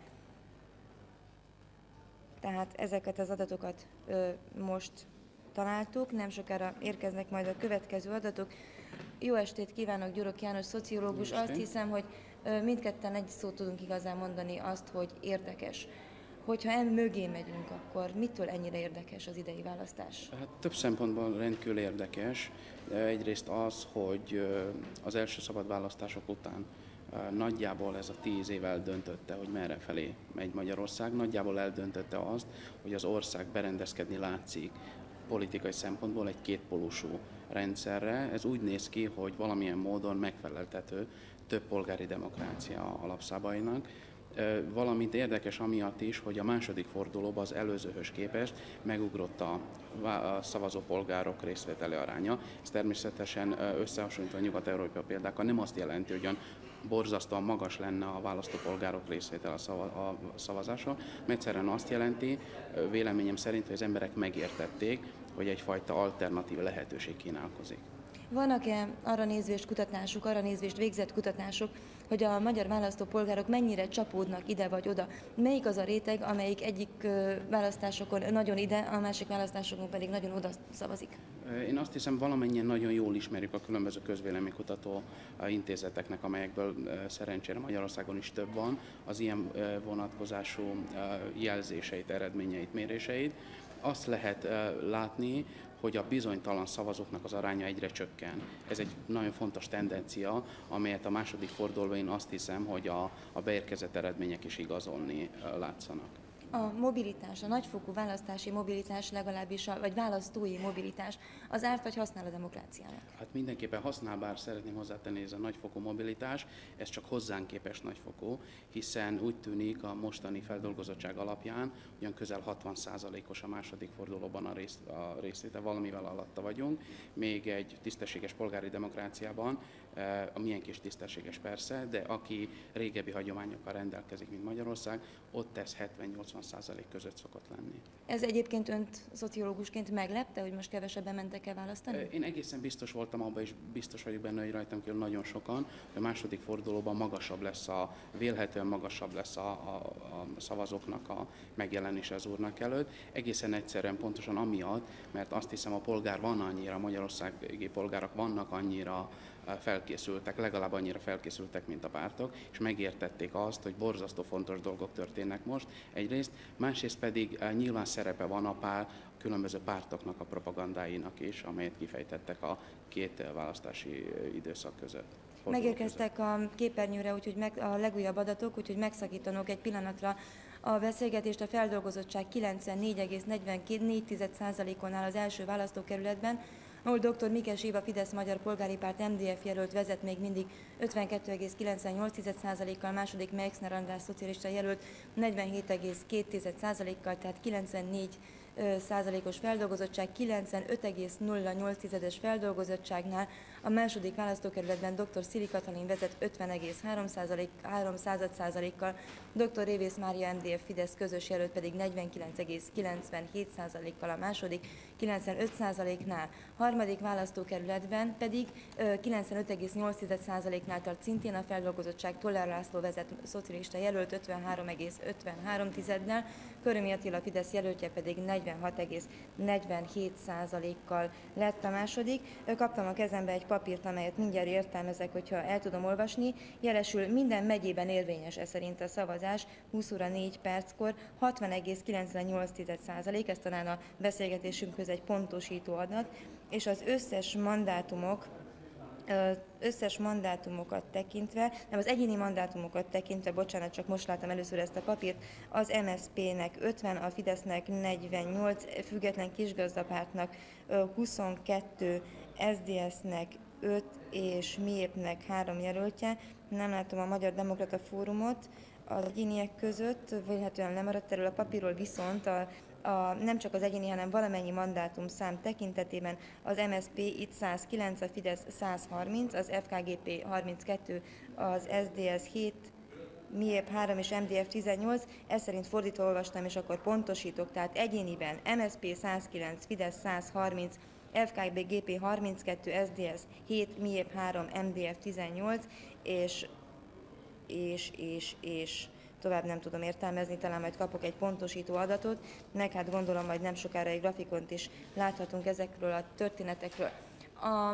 Tehát ezeket az adatokat ö, most találtuk, nem sokára érkeznek majd a következő adatok. Jó estét kívánok, Gyurok János, szociológus. Azt hiszem, hogy ö, mindketten egy szót tudunk igazán mondani, azt, hogy érdekes. Hogyha em mögé megyünk, akkor mitől ennyire érdekes az idei választás? Hát több szempontból rendkívül érdekes. Egyrészt az, hogy az első szabad választások után nagyjából ez a tíz év eldöntötte, hogy merre felé megy Magyarország. Nagyjából eldöntötte azt, hogy az ország berendezkedni látszik politikai szempontból egy kétpólusú rendszerre. Ez úgy néz ki, hogy valamilyen módon megfeleltető több polgári demokrácia alapszabálynak. Valamint érdekes amiatt is, hogy a második fordulóban az előzőhöz képest megugrott a szavazópolgárok részvételi aránya. Ez természetesen összehasonlítva a nyugat-európai példákkal nem azt jelenti, hogy olyan borzasztóan magas lenne a választópolgárok részvétel a szavazáson, mert egyszerűen azt jelenti, véleményem szerint, hogy az emberek megértették, hogy egyfajta alternatív lehetőség kínálkozik. Vannak-e arra nézvést kutatások, arra nézvést végzett kutatások, hogy a magyar választópolgárok mennyire csapódnak ide vagy oda? Melyik az a réteg, amelyik egyik választásokon nagyon ide, a másik választásokon pedig nagyon oda szavazik? Én azt hiszem, valamennyien nagyon jól ismerjük a különböző közvéleménykutató intézeteknek, amelyekből szerencsére Magyarországon is több van, az ilyen vonatkozású jelzéseit, eredményeit, méréseit. Azt lehet látni, hogy a bizonytalan szavazóknak az aránya egyre csökken. Ez egy nagyon fontos tendencia, amelyet a második fordulóban én azt hiszem, hogy a, a beérkezett eredmények is igazolni látszanak. A mobilitás, a nagyfokú választási mobilitás, legalábbis a, vagy választói mobilitás, az árt vagy használ a demokráciának? Hát mindenképpen használ, bár szeretném hozzátenni, hogy ez a nagyfokú mobilitás, ez csak hozzánk képest nagyfokú, hiszen úgy tűnik a mostani feldolgozottság alapján, ugyan közel hatvan százalékos a második fordulóban a, rész, a részvétel, valamivel alatta vagyunk, még egy tisztességes polgári demokráciában, a milyen kis tisztességes persze, de aki régebbi hagyományokkal rendelkezik, mint Magyarország, ott ez hetven-nyolcvan százalék között szokott lenni. Ez egyébként önt szociológusként meglepte, hogy most kevesebben mentek el választani? Én egészen biztos voltam abban, és biztos vagyok benne, hogy rajtam kívül nagyon sokan, hogy a második fordulóban magasabb lesz a, vélhetően magasabb lesz a, a, a szavazóknak a megjelenése az urnak előtt. Egészen egyszerűen pontosan amiatt, mert azt hiszem, a polgár van annyira, a magyarországi polgárok vannak annyira felkészültek, legalább annyira felkészültek, mint a pártok, és megértették azt, hogy borzasztó fontos dolgok történnek most egyrészt, másrészt pedig nyilván szerepe van a pár különböző pártoknak a propagandáinak is, amelyet kifejtettek a két választási időszak között. Megérkeztek a képernyőre, úgyhogy meg, a legújabb adatok, úgyhogy megszakítanok egy pillanatra a beszélgetést. A feldolgozottság kilencvennégy egész negyvennégy százalékon áll az első választókerületben, ahol dr. Mikes Éva Fidesz Magyar Polgári Párt em dé ef jelölt vezet még mindig ötvenkettő egész kilencvennyolc százalékkal, második Meixner András szocialista jelölt negyvenhét egész két százalékkal, tehát kilencvennégy százalékos feldolgozottság, kilencvenöt egész nulla nyolc feldolgozottságnál, a második választókerületben dr. Szili Katalin vezet ötven egész három százalékkal, dr. Révész Mária em dé ef Fidesz közös jelölt pedig negyvenkilenc egész kilencvenhét százalékkal a második, kilencvenöt százaléknál, harmadik választókerületben pedig kilencvenöt egész nyolc százaléknál tart szintén a feldolgozottság, Toller László vezet szocialista jelölt ötvenhárom egész ötvenhárom nál, Körömi Attila Fidesz jelöltje pedig negyvenhat egész negyvenhét százalékkal lett a második. Kaptam a kezembe egy papírt, amelyet mindjárt értelmezek, hogyha el tudom olvasni. Jelesül minden megyében érvényes e szerint a szavazás húsz óra négy perckor, hatvan egész kilencvennyolc százalék, ez talán a beszélgetésünkhöz egy pontosító adat, és az összes mandátumok összes mandátumokat tekintve, nem az egyéni mandátumokat tekintve, bocsánat, csak most láttam először ezt a papírt, az em es zé pének ötven, a Fidesznek negyvennyolc, Független Kisgazdapártnak huszonkettő, es zé dé es-nek öt és MIEP-nek három jelöltje. Nem látom a Magyar Demokrata Fórumot az egyéniek között, vélhetően lemaradt erről a papírról, viszont a A, nem csak az egyéni, hanem valamennyi mandátum szám tekintetében az em es zé pé itt száz kilenc, a Fidesz száz harminc, az ef ká gé pé harminckettő, az es zé dé es hét, MIEP három és em dé ef tizennyolc, ez szerint fordítva olvastam, és akkor pontosítok, tehát egyéniben em es zé pé száz kilenc, Fidesz száz harminc, ef ká gé pé harminckettő, es zé dé es hét, MIEP három, em dé ef tizennyolc, és, és, és, és tovább nem tudom értelmezni, talán majd kapok egy pontosító adatot, meg hát gondolom, majd nem sokára egy grafikont is láthatunk ezekről a történetekről. A,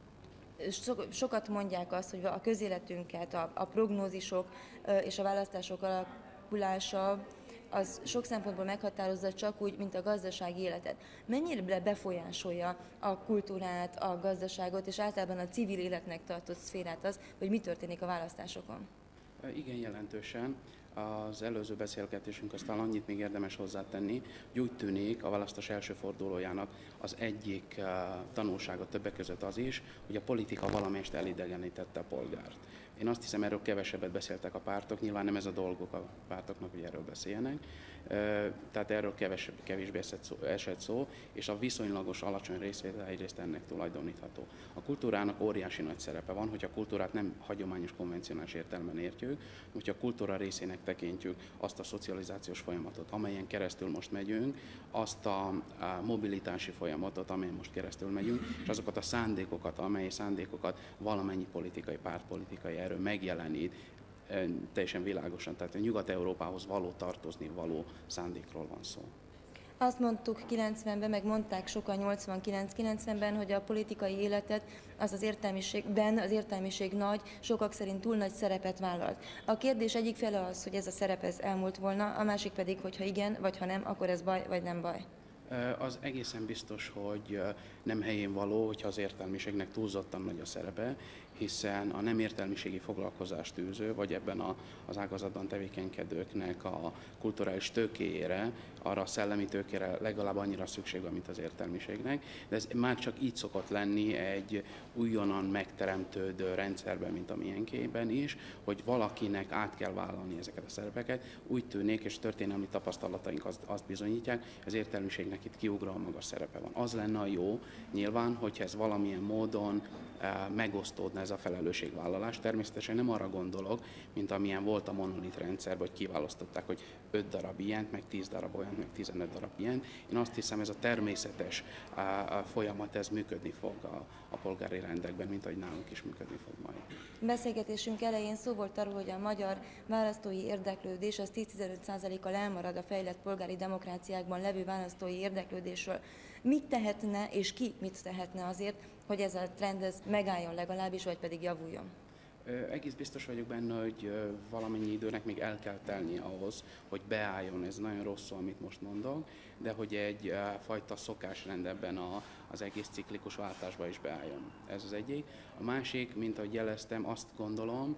so, sokat mondják azt, hogy a közéletünket, a, a prognózisok és a választások alakulása az sok szempontból meghatározza, csak úgy, mint a gazdasági életet. Mennyire befolyásolja a kultúrát, a gazdaságot és általában a civil életnek tartott szférát az, hogy mi történik a választásokon? Igen, jelentősen. Az előző beszélgetésünkhöz talán annyit még érdemes hozzátenni, hogy úgy tűnik a választás első fordulójának az egyik uh, tanulsága többek között az is, hogy a politika valamelyest elidegenítette a polgárt. Én azt hiszem, erről kevesebbet beszéltek a pártok, nyilván nem ez a dolguk a pártoknak, hogy erről beszéljenek, uh, tehát erről kevesebb, kevésbé esett szó, esett szó, és a viszonylagos alacsony részvétel egyrészt ennek tulajdonítható. A kultúrának óriási nagy szerepe van, hogy a kultúrát nem hagyományos, konvencionális értelemben értjük, hogyha a kultúra részének tekintjük azt a szocializációs folyamatot, amelyen keresztül most megyünk, azt a, a mobilitási folyamatot, amelyen most keresztül megyünk, és azokat a szándékokat, amely szándékokat valamennyi politikai, pártpolitikai erő megjelenít, teljesen világosan, tehát a Nyugat-Európához való tartozni való szándékról van szó. Azt mondtuk kilencvenben, meg mondták sokan nyolcvankilenc-kilencvenben, hogy a politikai életet az az értelmiségben, az értelmiség nagy, sokak szerint túl nagy szerepet vállalt. A kérdés egyik fele az, hogy ez a szerep ez elmúlt volna, a másik pedig, hogy ha igen, vagy ha nem, akkor ez baj, vagy nem baj. Az egészen biztos, hogy nem helyén való, hogyha az értelmiségnek túlzottan nagy a szerepe, hiszen a nem értelmiségi foglalkozást űző, vagy ebben a, az ágazatban tevékenykedőknek a kulturális tőkéjére, arra a szellemi tőkére legalább annyira szükség van, mint az értelmiségnek, de ez már csak így szokott lenni egy újonnan megteremtődő rendszerben, mint a miénkében is, hogy valakinek át kell vállalni ezeket a szerepeket. Úgy tűnik, és történelmi tapasztalataink azt, azt bizonyítják, az értelmiségnek itt kiugróan magas szerepe van. Az lenne a jó, nyilván, hogyha ez valamilyen módon megosztódna ez a felelősségvállalás. Természetesen nem arra gondolok, mint amilyen volt a monolit rendszer, hogy kiválasztották, hogy öt darab ilyent, meg tíz darab olyant, meg tizenöt darab ilyent. Én azt hiszem, ez a természetes folyamat, ez működni fog a, a polgári rendekben, mint ahogy nálunk is működni fog majd. Beszélgetésünk elején szó volt arról, hogy a magyar választói érdeklődés az tíz-tizenöt százalékkal elmarad a fejlett polgári demokráciákban levő választói érdeklődésről. Mit tehetne, és ki mit tehetne azért, hogy ez a trend ez megálljon legalábbis, vagy pedig javuljon? Egész biztos vagyok benne, hogy valamennyi időnek még el kell telni ahhoz, hogy beálljon, ez nagyon rossz szó, amit most mondok, de hogy egy fajta szokásrend ebben a, az egész ciklikus váltásba is beálljon. Ez az egyik. A másik, mint ahogy jeleztem, azt gondolom,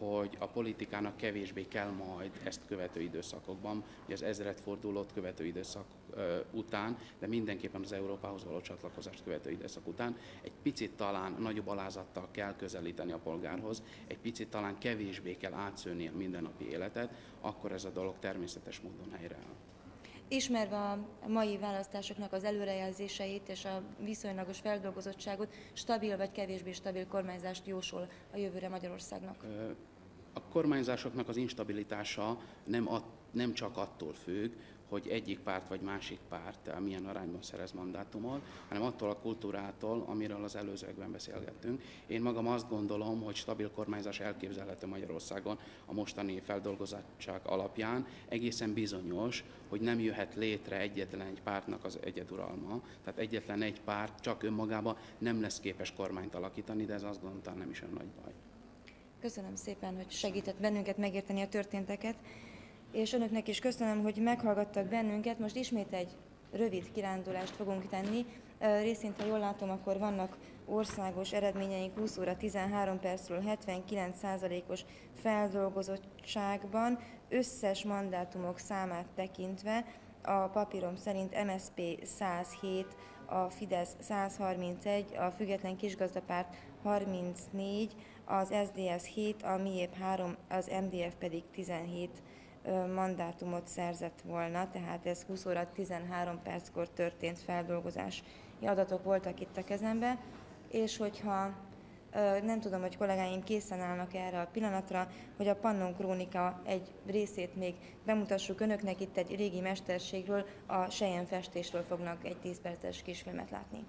hogy a politikának kevésbé kell majd ezt követő időszakokban, ugye az ezredfordulót követő időszak után, de mindenképpen az Európához való csatlakozást követő időszak után egy picit talán nagyobb alázattal kell közelíteni a polgárhoz, egy picit talán kevésbé kell átszőni a mindennapi életet, akkor ez a dolog természetes módon helyreáll. Ismerve a mai választásoknak az előrejelzéseit és a viszonylagos feldolgozottságot, stabil vagy kevésbé stabil kormányzást jósol a jövőre Magyarországnak? A kormányzásoknak az instabilitása nem, at, nem csak attól függ, hogy egyik párt vagy másik párt milyen arányban szerez mandátumot, hanem attól a kultúrától, amiről az előzőekben beszélgettünk. Én magam azt gondolom, hogy stabil kormányzás elképzelhető Magyarországon a mostani feldolgozottság alapján. Egészen bizonyos, hogy nem jöhet létre egyetlen egy pártnak az egyeduralma, tehát egyetlen egy párt csak önmagában nem lesz képes kormányt alakítani, de ez azt gondolom nem is olyan nagy baj. Köszönöm szépen, hogy segített bennünket megérteni a történteket, és önöknek is köszönöm, hogy meghallgattak bennünket. Most ismét egy rövid kirándulást fogunk tenni. Részint, ha jól látom, akkor vannak országos eredményeink húsz óra tizenhárom percről hetvenkilenc százalékos feldolgozottságban. Összes mandátumok számát tekintve a papírom szerint em es zé pé száz hét, a Fidesz száz harmincegy, a Független Kisgazdapárt harmincnégy, az es zé dé es hét, a Miép három, az em dé ef pedig tizenhét mandátumot szerzett volna, tehát ez húsz óra tizenhárom perckor történt feldolgozási adatok voltak itt a kezembe, és hogyha nem tudom, hogy kollégáim készen állnak erre a pillanatra, hogy a Pannon Krónika egy részét még bemutassuk önöknek, itt egy régi mesterségről, a selyemfestésről fognak egy tíz perces kisfilmet látni.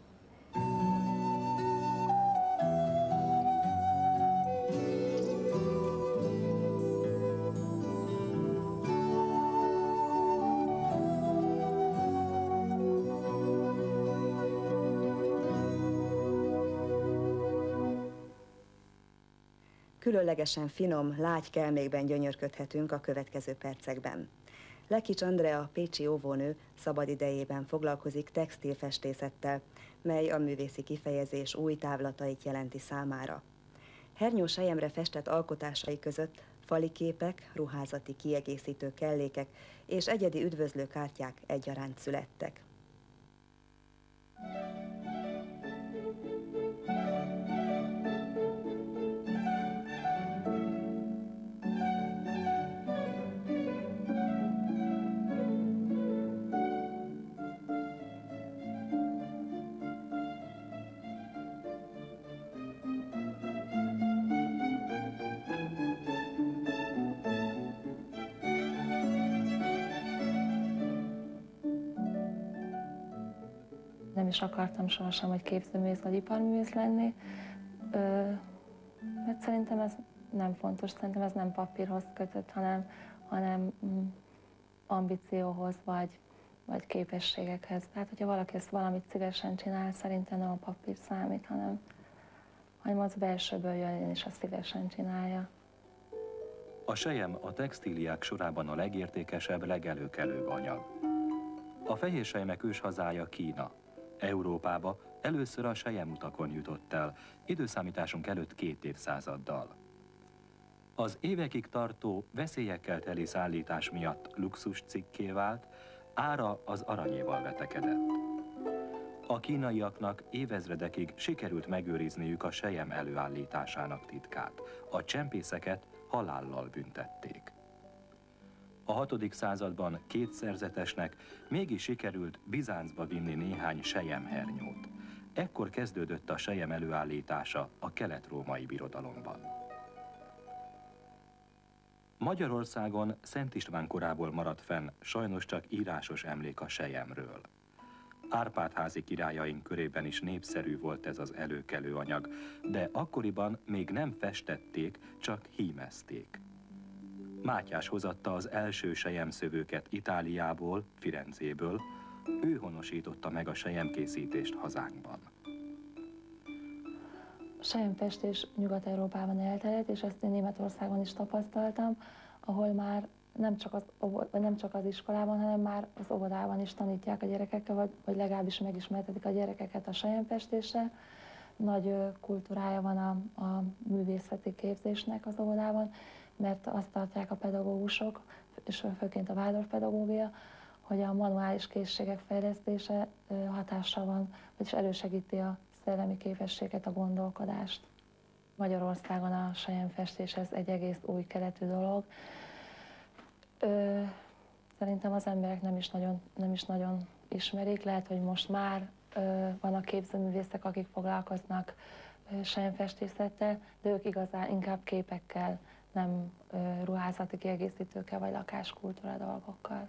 Különlegesen finom, lágy kelmékben gyönyörködhetünk a következő percekben. Lekics Andrea, pécsi óvónő szabadidejében foglalkozik textilfestészettel, mely a művészi kifejezés új távlatait jelenti számára. Hernyó selyemre festett alkotásai között fali képek, ruházati kiegészítő kellékek és egyedi üdvözlőkártyák egyaránt születtek. Nem is akartam sohasem, hogy képzőművész vagy iparművész lenni, Ö, mert szerintem ez nem fontos, szerintem ez nem papírhoz kötött, hanem, hanem mm, ambícióhoz vagy, vagy képességekhez. Tehát, hogyha valaki ezt valamit szívesen csinál, szerintem nem a papír számít, hanem, hanem az belsőből jön, és azt szívesen csinálja. A selyem a textíliák sorában a legértékesebb, legelőkelőbb anyag. A fehér selymek őshazája Kína. Európába először a selyemutakon jutott el, időszámításunk előtt két évszázaddal. Az évekig tartó, veszélyekkel teli szállítás miatt luxus cikké vált, ára az aranyéval vetekedett. A kínaiaknak évezredekig sikerült megőrizniük a selyem előállításának titkát. A csempészeket halállal büntették. A hatodik században két szerzetesnek mégis sikerült Bizáncba vinni néhány selyemhernyót. Ekkor kezdődött a selyem előállítása a kelet-római birodalomban. Magyarországon Szent István korából maradt fenn sajnos csak írásos emlék a selyemről. Árpád-házi királyaink körében is népszerű volt ez az előkelő anyag, de akkoriban még nem festették, csak hímezték. Mátyás hozatta az első selyemszövőket Itáliából, Firenzéből, ő honosította meg a selyemkészítést hazánkban. A selyemfestés Nyugat-Európában elterjedt, és ezt én Németországon is tapasztaltam, ahol már nem csak az, nem csak az iskolában, hanem már az óvodában is tanítják a gyerekekkel, vagy, vagy legalábbis megismertetik a gyerekeket a selyemfestéssel. nagy ö, kultúrája van a, a művészeti képzésnek az óvodában, mert azt tartják a pedagógusok, és főként a Waldorf pedagógia, hogy a manuális készségek fejlesztése ö, hatással van, vagyis elősegíti a szellemi képességet, a gondolkodást. Magyarországon a selyemfestés ez egy egész új keletű dolog. Ö, szerintem az emberek nem is nagyon, nem is nagyon ismerik, lehet, hogy most már ö, vannak képzőművészek, akik foglalkoznak ö, selyemfestészettel, de ők igazán inkább képekkel, nem ö, ruházati kiegészítőkkel vagy lakáskultúra dolgokkal.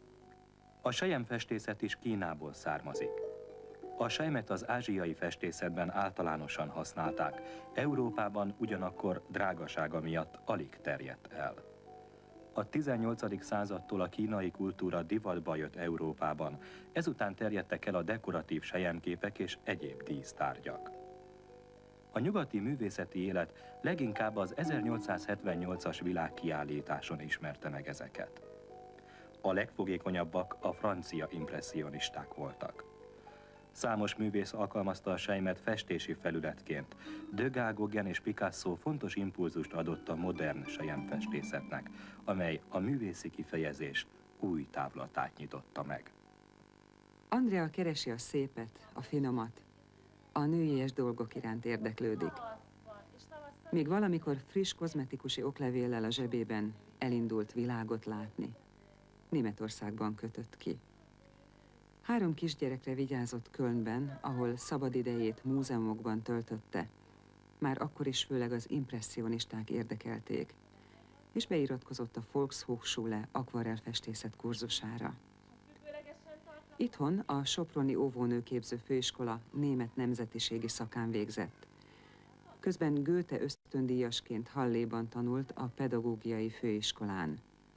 A selyemfestészet is Kínából származik. A selymet az ázsiai festészetben általánosan használták, Európában ugyanakkor drágasága miatt alig terjedt el. A tizennyolcadik századtól a kínai kultúra divatba jött Európában, ezután terjedtek el a dekoratív selyemképek és egyéb dísztárgyak. A nyugati művészeti élet leginkább az ezernyolcszázhetvennyolcas világkiállításon ismerte meg ezeket. A legfogékonyabbak a francia impresszionisták voltak. Számos művész alkalmazta a selymet festési felületként. Degas, Gauguin és Picasso fontos impulzust adott a modern selyemfestészetnek, amely a művészi kifejezés új távlatát nyitotta meg. Andrea keresi a szépet, a finomat, a nőies dolgok iránt érdeklődik. Még valamikor friss kozmetikusi oklevéllel a zsebében elindult világot látni. Németországban kötött ki. Három kisgyerekre vigyázott Kölnben, ahol szabadidejét múzeumokban töltötte. Már akkor is főleg az impresszionisták érdekelték, és beiratkozott a Volkshochschule akvarellfestészet kurzusára. Itthon a Soproni óvónőképző főiskola német nemzetiségi szakán végzett. Közben Goethe ösztöndíjasként Halléban tanult a pedagógiai főiskolán.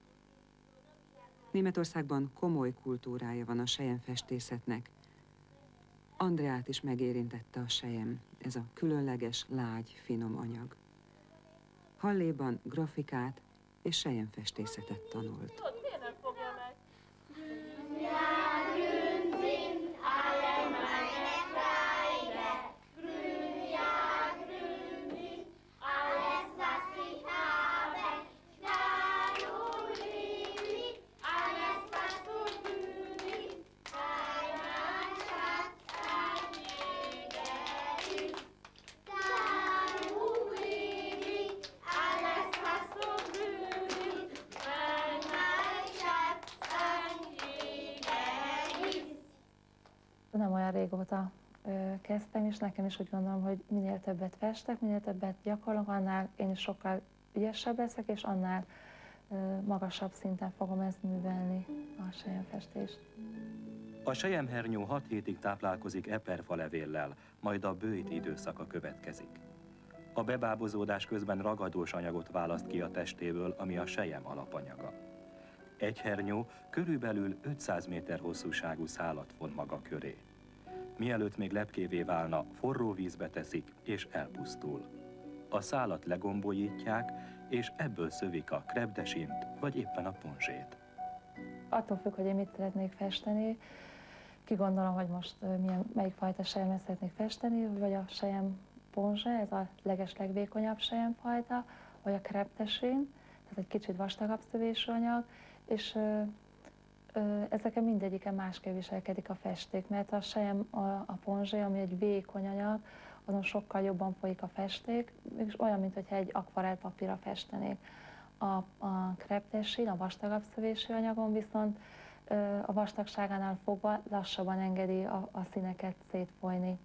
Németországban komoly kultúrája van a selyemfestészetnek. Andreát is megérintette a selyem, ez a különleges, lágy, finom anyag. Halléban grafikát és selyemfestészetet tanult. Nem olyan régóta ö, kezdtem, és nekem is úgy gondolom, hogy minél többet festek, minél többet gyakorlok, annál én is sokkal ügyesebb leszek, és annál ö, magasabb szinten fogom ezt művelni, a selyemfestést. A selyemhernyó hat hétig táplálkozik eperfa levéllel, majd a bőjt időszaka következik. A bebábozódás közben ragadós anyagot választ ki a testéből, ami a selyem alapanyaga. Egy hernyó körülbelül ötszáz méter hosszúságú szálat von maga köré. Mielőtt még lepkévé válna, forró vízbe teszik és elpusztul. A szálat legombolítják, és ebből szövik a krepdesint, vagy éppen a ponzsét. Attól függ, hogy én mit szeretnék festeni, kigondolom, hogy most milyen, melyik fajta selyemre szeretnék festeni, vagy a selyem ponzse, ez a legeslegvékonyabb selyemfajta, vagy a krepdesin, tehát egy kicsit vastagabb szövésű anyag, és ö, ö, ezeken mindegyiken másképp viselkedik a festék, mert a selyem, a, a ponzsé, ami egy vékony anyag, azon sokkal jobban folyik a festék, és olyan, mintha egy akvarellpapírra festenék. A, a krepdesin, a vastagabb szövésű anyagon viszont ö, a vastagságánál fogva lassabban engedi a, a színeket szétfolyni.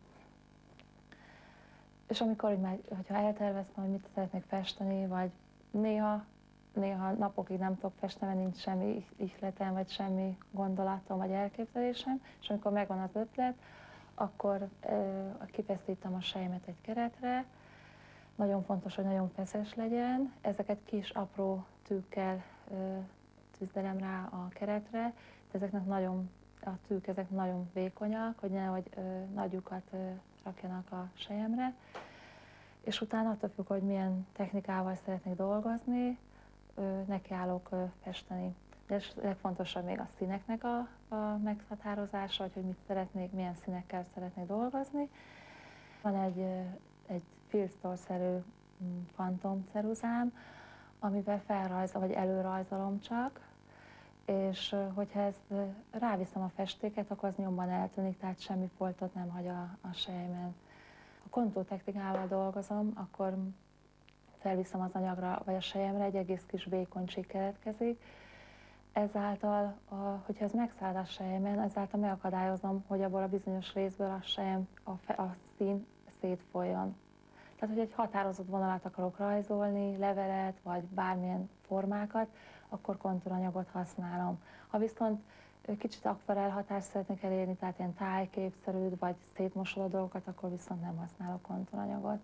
És amikor, hogy már, hogyha elterveztem, hogy mit szeretnék festeni, vagy néha Néha napokig nem tudok festeni, mert nincs semmi ihletem, vagy semmi gondolatom, vagy elképzelésem, és amikor megvan az ötlet, akkor ö, kifeszítem a selymet egy keretre. Nagyon fontos, hogy nagyon feszes legyen. Ezeket kis, apró tűkkel ö, tűzdelem rá a keretre, de ezeknek nagyon, a tűk ezek nagyon vékonyak, hogy nehogy ö, nagy lyukat ö, rakjanak a selyemre. És utána attól függ, hogy milyen technikával szeretnék dolgozni, nekiállok festeni. De legfontosabb még a színeknek a, a meghatározása, hogy, hogy mit szeretnék, milyen színekkel szeretnék dolgozni. Van egy, egy filztorszerű fantomceruzám, amivel felrajzol, vagy előrajzolom csak, és hogyha ezt ráviszem a festéket, akkor az nyomban eltűnik, tehát semmi foltot nem hagy a, a sejmen. Ha kontótechnikával dolgozom, akkor felviszem az anyagra, vagy a selyemre, egy egész kis vékony csík keletkezik. Ezáltal, a, hogyha ez megszáll a sejmen, ezáltal megakadályozom, hogy abból a bizonyos részből a sejem, a, fe, a szín szétfolyjon. Tehát, hogy egy határozott vonalat akarok rajzolni, levelet, vagy bármilyen formákat, akkor kontúranyagot használom. Ha viszont kicsit akvarell hatást szeretnék elérni, tehát ilyen tájképszerűt, vagy szétmosodó dolgokat, akkor viszont nem használok kontúranyagot.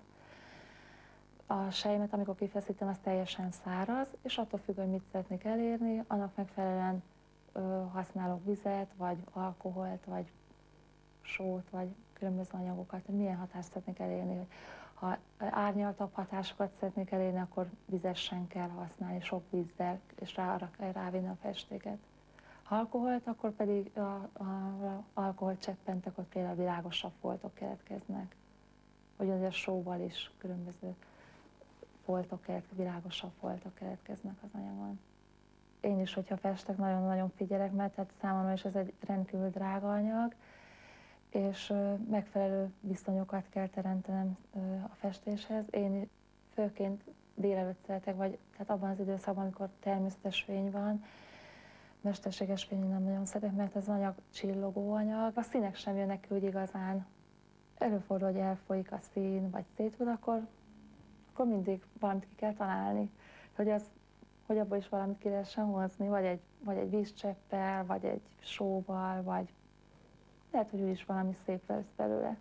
A sejmet, amikor kifeszítem, az teljesen száraz, és attól függ, hogy mit szeretnék elérni, annak megfelelően ö, használok vizet, vagy alkoholt, vagy sót, vagy különböző anyagokat, hogy milyen hatást szeretnék elérni. Hogy ha árnyaltabb hatásokat szeretnék elérni, akkor vizesen kell használni, sok vízzel, és rá, arra kell rávinni a festéket. Ha alkoholt, akkor pedig a, a, a alkoholt cseppentek, ott például világosabb foltok keletkeznek. Ugyanúgy a sóval is különböző foltok keletkeznek, világosabb foltok keletkeznek az anyagon. Én is, hogyha festek, nagyon-nagyon figyelek, mert hát számomra is ez egy rendkívül drága anyag, és megfelelő viszonyokat kell teremtenem a festéshez. Én főként délelőtt szeretek, vagy tehát abban az időszakban, amikor természetes fény van, mesterséges fény nem nagyon szeretek, mert az anyag csillogó anyag. A színek sem jönnek ki úgy igazán. Előfordul, hogy elfolyik a szín, vagy szétvad, akkor, akkor mindig valamit ki kell találni, hogy, az, hogy abból is valamit ki lehessen hozni, vagy egy, vagy egy vízcseppel, vagy egy sóval, vagy lehet, hogy úgy is valami szép lesz belőle.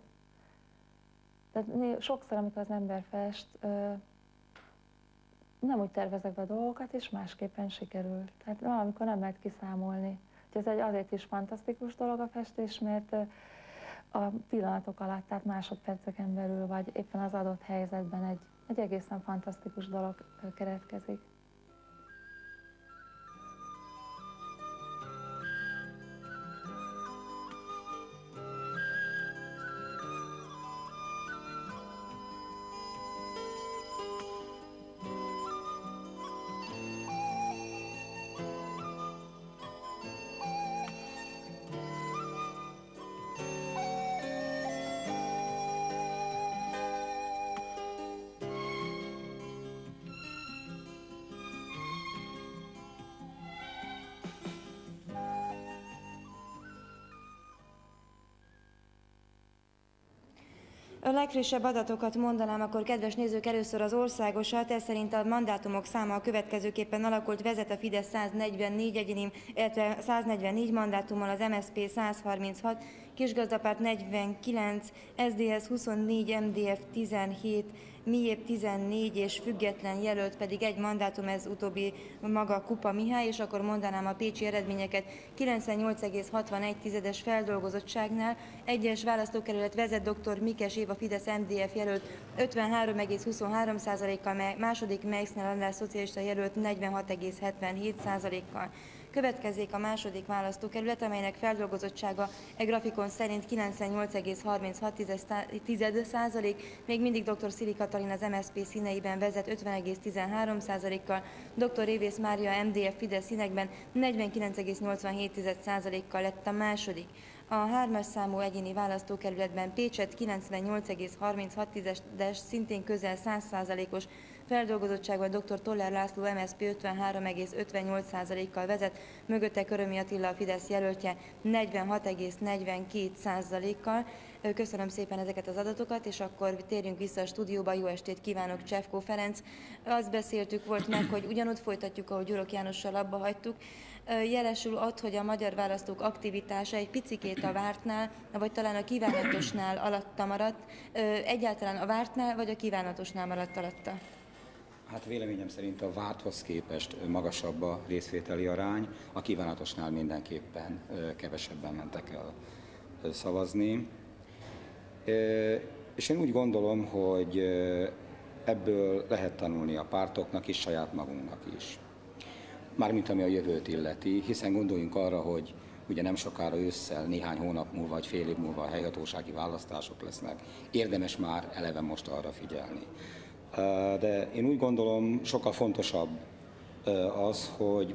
Tehát sokszor, amikor az ember fest, nem úgy tervezek be a dolgokat, és másképpen sikerül. Tehát valamikor nem lehet kiszámolni. Ez egy azért is fantasztikus dolog a festés, mert a pillanatok alatt, tehát másodperceken belül, vagy éppen az adott helyzetben egy, egy egészen fantasztikus dolog keletkezik. A legfrissebb adatokat mondanám, akkor kedves nézők, először az országosat, ez szerint a mandátumok száma a következőképpen alakult, vezet a Fidesz száznegyvennégy egyéni, illetve száznegyvennégy mandátummal, az em es zé pé száz harminchat, Kisgazdapárt negyvenkilenc, es zé dé es huszonnégy, em dé ef tizenhét, MIEP tizennégy és független jelölt pedig egy mandátum, ez utóbbi maga Kupa Mihály, és akkor mondanám a pécsi eredményeket. kilencvennyolc egész hatvanegy tizedes feldolgozottságnál egyes választókerület vezet dr. Mikes Éva Fidesz em dé ef jelölt ötvenhárom egész huszonhárom százalékkal, második Meixner András szocialista jelölt negyvenhat egész hetvenhét százalékkal. Következzék a második választókerület, amelynek feldolgozottsága e grafikon szerint kilencvennyolc egész harminchat százalék, még mindig dr. Szili Katalin az em es zé pé színeiben vezet ötven egész tizenhárom százalékkal, dr. Révész Mária em dé ef Fidesz színekben negyvenkilenc egész nyolcvanhét százalékkal lett a második. A hármas számú egyéni választókerületben Pécset kilencvennyolc egész harminchat tizedes, szintén közel száz százalékos feldolgozottságban dr. Toller László em es zé pé ötvenhárom egész ötvennyolc százalékkal vezet, mögötte Körömi Attila a Fidesz jelöltje negyvenhat egész negyvenkét százalékkal. Köszönöm szépen ezeket az adatokat, és akkor térjünk vissza a stúdióba. Jó estét kívánok, Csefkó Ferenc. Azt beszéltük volt meg, hogy ugyanott folytatjuk, ahogy Gyurok Jánossal abba hagytuk. Jelesül ott, hogy a magyar választók aktivitása egy picikét a vártnál, vagy talán a kívánatosnál alatta maradt. Egyáltalán a vártnál, vagy a kívánatosnál maradt alatta? Hát véleményem szerint a várthoz képest magasabb a részvételi arány, a kívánatosnál mindenképpen kevesebben mentek el szavazni. És én úgy gondolom, hogy ebből lehet tanulni a pártoknak is, saját magunknak is. Mármint ami a jövőt illeti, hiszen gondoljunk arra, hogy ugye nem sokára ősszel, néhány hónap múlva, vagy fél év múlva a helyhatósági választások lesznek, érdemes már eleve most arra figyelni. De én úgy gondolom, sokkal fontosabb az, hogy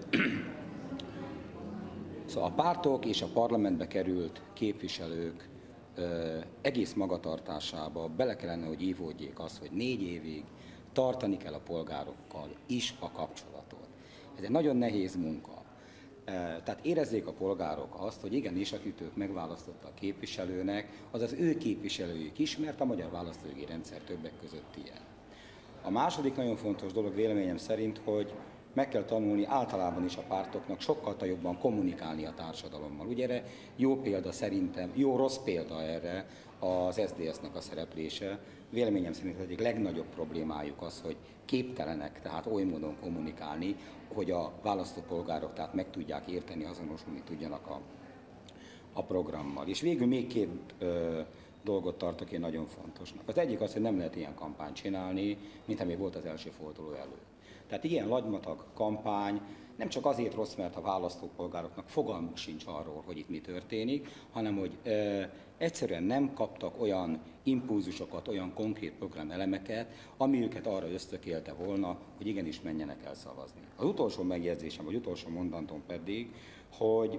szóval a pártok és a parlamentbe került képviselők egész magatartásába bele kellene, hogy ívódjék az, hogy négy évig tartani kell a polgárokkal is a kapcsolatot. Ez egy nagyon nehéz munka. Tehát érezzék a polgárok azt, hogy igenis, akit ők megválasztotta a képviselőnek, az az ő képviselőjük is, mert a magyar választójogi rendszer többek között ilyen. A második nagyon fontos dolog véleményem szerint, hogy meg kell tanulni általában is a pártoknak sokkal jobban kommunikálni a társadalommal. Ugye erre jó példa szerintem, jó-rossz példa erre az es zé dé es-nek a szereplése. Véleményem szerint az egyik legnagyobb problémájuk az, hogy képtelenek tehát oly módon kommunikálni, hogy a választópolgárok tehát meg tudják érteni, azonosulni tudjanak a, a programmal. És végül még két ö, dolgot tartok én nagyon fontosnak. Az egyik az, hogy nem lehet ilyen kampányt csinálni, mint ami volt az első forduló előtt. Tehát ilyen lagymatag kampány nem csak azért rossz, mert a választópolgároknak fogalmuk sincs arról, hogy itt mi történik, hanem hogy ö, egyszerűen nem kaptak olyan impulzusokat, olyan konkrét programelemeket, ami őket arra ösztökélte volna, hogy igenis menjenek el szavazni. Az utolsó megjegyzésem, vagy utolsó mondatom pedig, hogy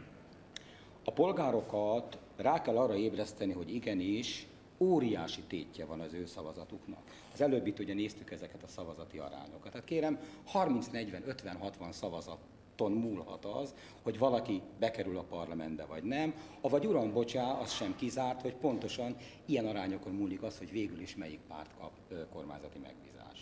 a polgárokat rá kell arra ébreszteni, hogy igenis óriási tétje van az ő szavazatuknak. Az előbb itt ugye néztük ezeket a szavazati arányokat. Tehát kérem, harminc, negyven, ötven, hatvan szavazaton múlhat az, hogy valaki bekerül a parlamentbe vagy nem, avagy uram, bocsá, az sem kizárt, hogy pontosan ilyen arányokon múlik az, hogy végül is melyik párt kap kormányzati megbízást.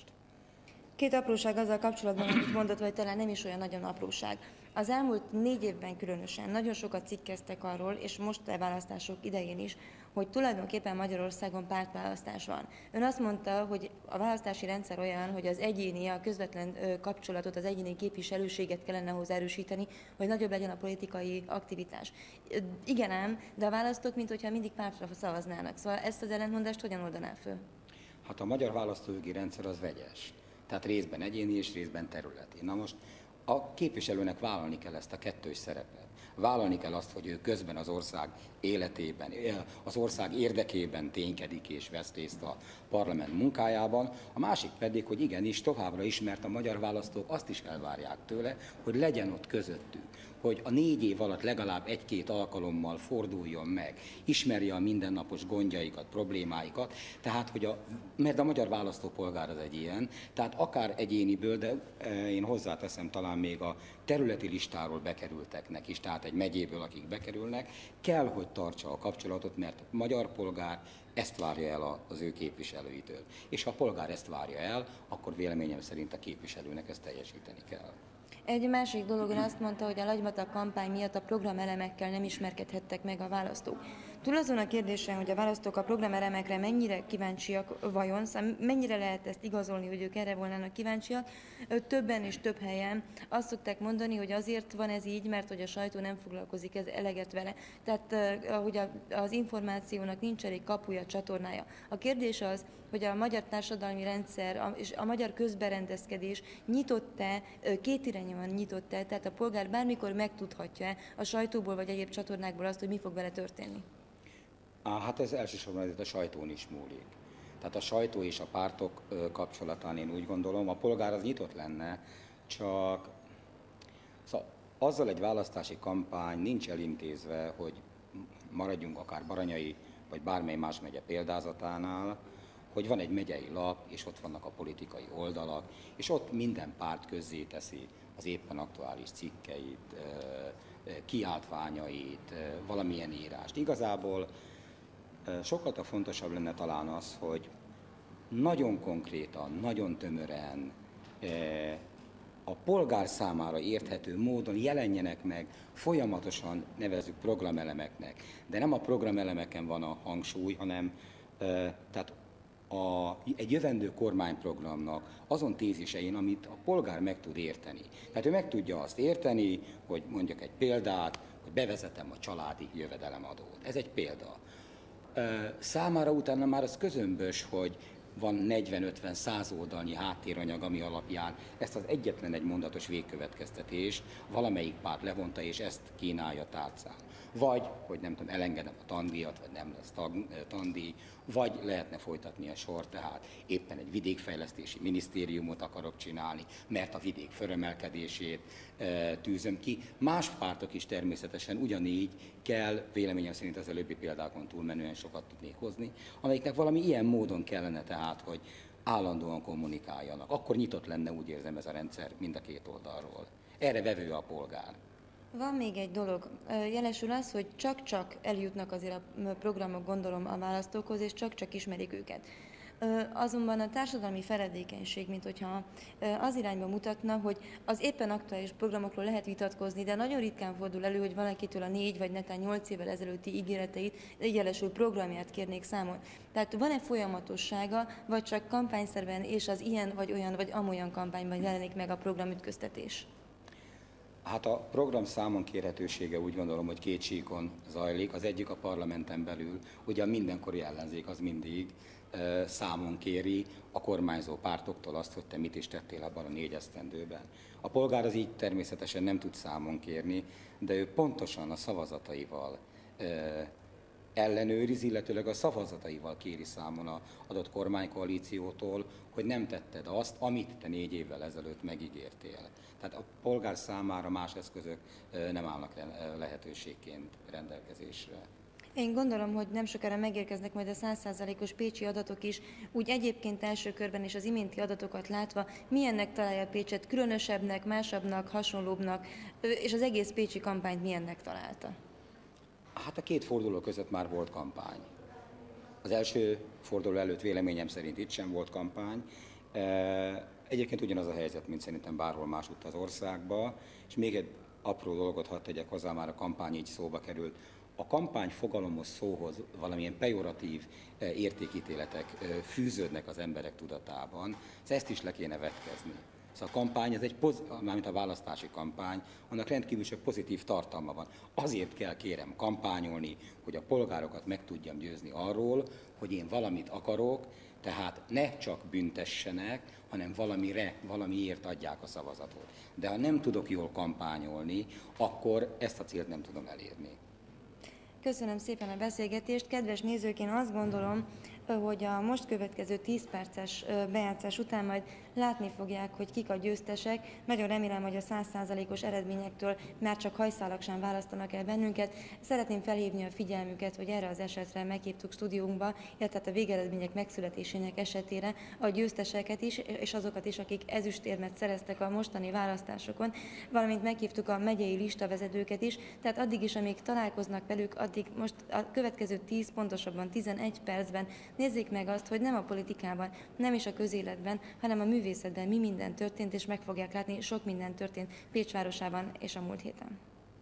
Két apróság azzal kapcsolatban, amit mondott, vagy talán nem is olyan nagyon apróság. Az elmúlt négy évben különösen nagyon sokat cikkeztek arról, és most a választások idején is, hogy tulajdonképpen Magyarországon pártválasztás van. Ön azt mondta, hogy a választási rendszer olyan, hogy az egyéni, a közvetlen kapcsolatot, az egyéni képviselőséget kellene hozzá erősíteni, hogy nagyobb legyen a politikai aktivitás. Igen ám, de a választók, mintha mindig pártra szavaznának. Szóval ezt az ellentmondást hogyan oldaná föl? Hát a magyar választójogi rendszer az vegyes. Tehát részben egyéni és részben területi. Na most a képviselőnek vállalni kell ezt a kettős szerepet. Vállalni kell azt, hogy ő közben az ország életében, az ország érdekében ténykedik és vesz részt a parlament munkájában. A másik pedig, hogy igenis továbbra is, mert a magyar választók azt is elvárják tőle, hogy legyen ott közöttük, hogy a négy év alatt legalább egy-két alkalommal forduljon meg, ismerje a mindennapos gondjaikat, problémáikat, tehát, hogy a, mert a magyar választópolgár az egy ilyen, tehát akár egyéniből, de én hozzáteszem talán még a területi listáról bekerülteknek is, tehát egy megyéből, akik bekerülnek, kell, hogy tartsa a kapcsolatot, mert a magyar polgár ezt várja el az ő képviselőitől. És ha a polgár ezt várja el, akkor véleményem szerint a képviselőnek ezt teljesíteni kell. Egy másik dologon azt mondta, hogy a lagymatag kampány miatt a programelemekkel nem ismerkedhettek meg a választók. Túl azon a kérdésen, hogy a választók a programelemekre mennyire kíváncsiak vajon, szóval mennyire lehet ezt igazolni, hogy ők erre volnának kíváncsiak, többen és több helyen azt szokták mondani, hogy azért van ez így, mert hogy a sajtó nem foglalkozik ez eleget vele. Tehát hogy az információnak nincs elég kapuja, csatornája. A kérdés az, hogy a magyar társadalmi rendszer és a magyar közberendezkedés nyitott-e, kétirányúan nyitott-e, tehát a polgár bármikor megtudhatja-e a sajtóból vagy egyéb csatornákból azt, hogy mi fog vele történni? Á, hát ez elsősorban a sajtón is múlik. Tehát a sajtó és a pártok kapcsolatán én úgy gondolom, a polgár az nyitott lenne, csak szóval azzal egy választási kampány nincs elintézve, hogy maradjunk akár Baranyai vagy bármely más megye példázatánál, hogy van egy megyei lap, és ott vannak a politikai oldalak, és ott minden párt közzéteszi az éppen aktuális cikkeit, kiáltványait, valamilyen írást. Igazából sokkal fontosabb lenne talán az, hogy nagyon konkrétan, nagyon tömören, a polgár számára érthető módon jelenjenek meg, folyamatosan nevezzük programelemeknek. De nem a programelemeken van a hangsúly, hanem tehát a, egy jövendő kormányprogramnak azon tézisein, amit a polgár meg tud érteni. Tehát ő meg tudja azt érteni, hogy mondjak egy példát, hogy bevezetem a családi jövedelemadót. Ez egy példa. Számára utána már az közömbös, hogy van negyven-ötven-száz oldalnyi háttéranyag, ami alapján ezt az egyetlen egy mondatos végkövetkeztetést valamelyik párt levonta, és ezt kínálja tárcán. Vagy, hogy nem tudom, elengedem a tandíjat, vagy nem lesz tag, tandíj, vagy lehetne folytatni a sor, tehát éppen egy vidékfejlesztési minisztériumot akarok csinálni, mert a vidék fölemelkedését e, tűzöm ki. Más pártok is természetesen ugyanígy kell, véleményem szerint az előbbi példákon túlmenően sokat tudnék hozni, amelyiknek valami ilyen módon kellene tehát, hogy állandóan kommunikáljanak. Akkor nyitott lenne, úgy érzem, ez a rendszer mind a két oldalról. Erre vevő a polgár. Van még egy dolog. Jelesül az, hogy csak-csak eljutnak azért a programok, gondolom, a választókhoz, és csak-csak ismerik őket. Azonban a társadalmi feledékenység, mint hogyha az irányba mutatna, hogy az éppen aktuális programokról lehet vitatkozni, de nagyon ritkán fordul elő, hogy valakitől a négy vagy netán nyolc évvel ezelőtti ígéreteit, jelesül programját kérnék számon. Tehát van-e folyamatossága, vagy csak kampányszerben és az ilyen vagy olyan vagy amolyan kampányban jelenik meg a programütköztetés? Hát a program számon kérhetősége úgy gondolom, hogy két síkon zajlik. Az egyik a parlamenten belül, ugye a mindenkori ellenzék az mindig e, számon kéri a kormányzó pártoktól azt, hogy te mit is tettél abban a négy esztendőben. A polgár az így természetesen nem tud számon kérni, de ő pontosan a szavazataival e, ellenőriz, illetőleg a szavazataival kéri számon az adott kormánykoalíciótól, hogy nem tetted azt, amit te négy évvel ezelőtt megígértél. Tehát a polgár számára más eszközök nem állnak lehetőségként rendelkezésre. Én gondolom, hogy nem sokára megérkeznek majd a száz százalékos pécsi adatok is, úgy egyébként első körben is az iménti adatokat látva, milyennek találja Pécset, különösebbnek, másabbnak, hasonlóbbnak, és az egész pécsi kampányt milyennek találta? Hát a két forduló között már volt kampány. Az első forduló előtt véleményem szerint itt sem volt kampány. Egyébként ugyanaz a helyzet, mint szerintem bárhol másutt az országban, és még egy apró dolgot hadd tegyek hozzá, már a kampány így szóba került. A kampány fogalomhoz, szóhoz valamilyen pejoratív értékítéletek fűződnek az emberek tudatában, ezt is le kéne vetkezni. Szóval a kampány, ez egy, mármint a választási kampány, annak rendkívül sok pozitív tartalma van. Azért kell, kérem, kampányolni, hogy a polgárokat meg tudjam győzni arról, hogy én valamit akarok, tehát ne csak büntessenek, hanem valamire, valamiért adják a szavazatot. De ha nem tudok jól kampányolni, akkor ezt a célt nem tudom elérni. Köszönöm szépen a beszélgetést. Kedves nézők, én azt gondolom, hogy a most következő tíz perces bejátszás után majd látni fogják, hogy kik a győztesek. Nagyon remélem, hogy a száz százalékos eredményektől már csak hajszálak sem választanak el bennünket. Szeretném felhívni a figyelmüket, hogy erre az esetre meghívtuk stúdiónkba, illetve a végeredmények megszületésének esetére a győzteseket is, és azokat is, akik ezüstérmet szereztek a mostani választásokon, valamint meghívtuk a megyei listavezetőket is, tehát addig is, amíg találkoznak velük, addig most a következő tíz, pontosabban tizenegy percben nézzék meg azt, hogy nem a politikában, nem is a közéletben, hanem a művészetben mi minden történt, és meg fogják látni, sok minden történt Pécs városában és a múlt héten.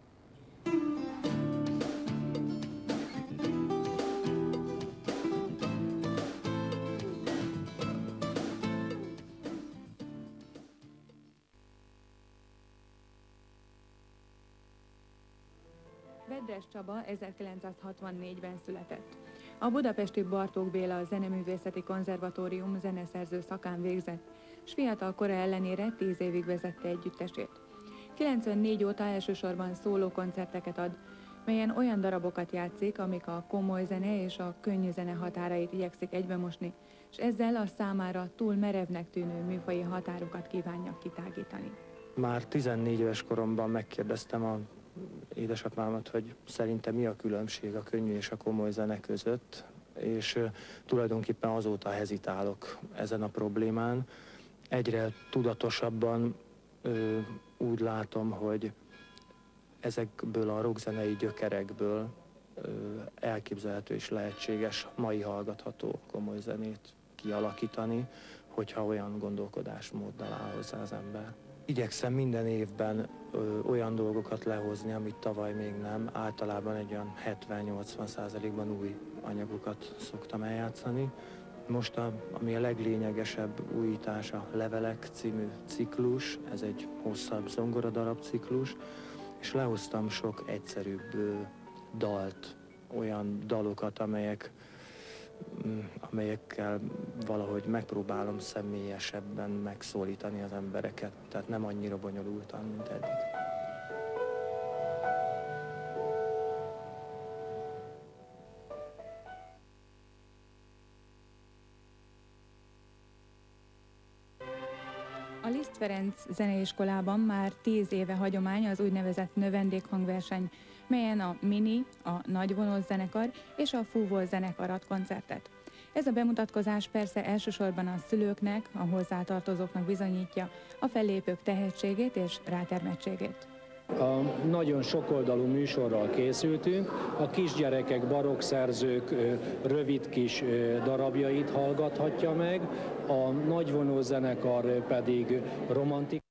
Vedres Csaba ezerkilencszázhatvannégyben született. A budapesti Bartók Béla Zeneművészeti Konzervatórium zeneszerző szakán végzett, s fiatal kora ellenére tíz évig vezette együttesét. kilencvennégy óta elsősorban szólókoncerteket ad, melyen olyan darabokat játszik, amik a komoly zene és a könnyű zene határait igyekszik egybemosni, és ezzel a számára túl merevnek tűnő műfaji határokat kívánja kitágítani. Már tizennégy éves koromban megkérdeztem a édesapámat, hogy szerintem mi a különbség a könnyű és a komoly zene között, és uh, tulajdonképpen azóta hezitálok ezen a problémán. Egyre tudatosabban uh, úgy látom, hogy ezekből a rockzenei gyökerekből uh, elképzelhető és lehetséges mai hallgatható komoly zenét kialakítani, hogyha olyan gondolkodásmóddal áll hozzá az ember. Igyekszem minden évben ö, olyan dolgokat lehozni, amit tavaly még nem. Általában egy olyan hetven-nyolcvan százalékban új anyagokat szoktam eljátszani. Most, a, ami a leglényegesebb újítás, a Levelek című ciklus, ez egy hosszabb zongoradarab ciklus, és lehoztam sok egyszerűbb ö, dalt, olyan dalokat, amelyek amelyekkel valahogy megpróbálom személyesebben megszólítani az embereket, tehát nem annyira bonyolultan, mint eddig. A Liszt Ferenc Zeneiskolában már tíz éve hagyomány az úgynevezett növendékhangverseny, melyen a Mini, a Nagyvonós zenekar és a Fúvós zenekar ad koncertet. Ez a bemutatkozás persze elsősorban a szülőknek, a hozzátartozóknak bizonyítja a fellépők tehetségét és rátermettségét. A nagyon sokoldalú műsorral készültünk, a kisgyerekek, barokkszerzők rövid kis darabjait hallgathatja meg, a Nagyvonós zenekar pedig romantikus.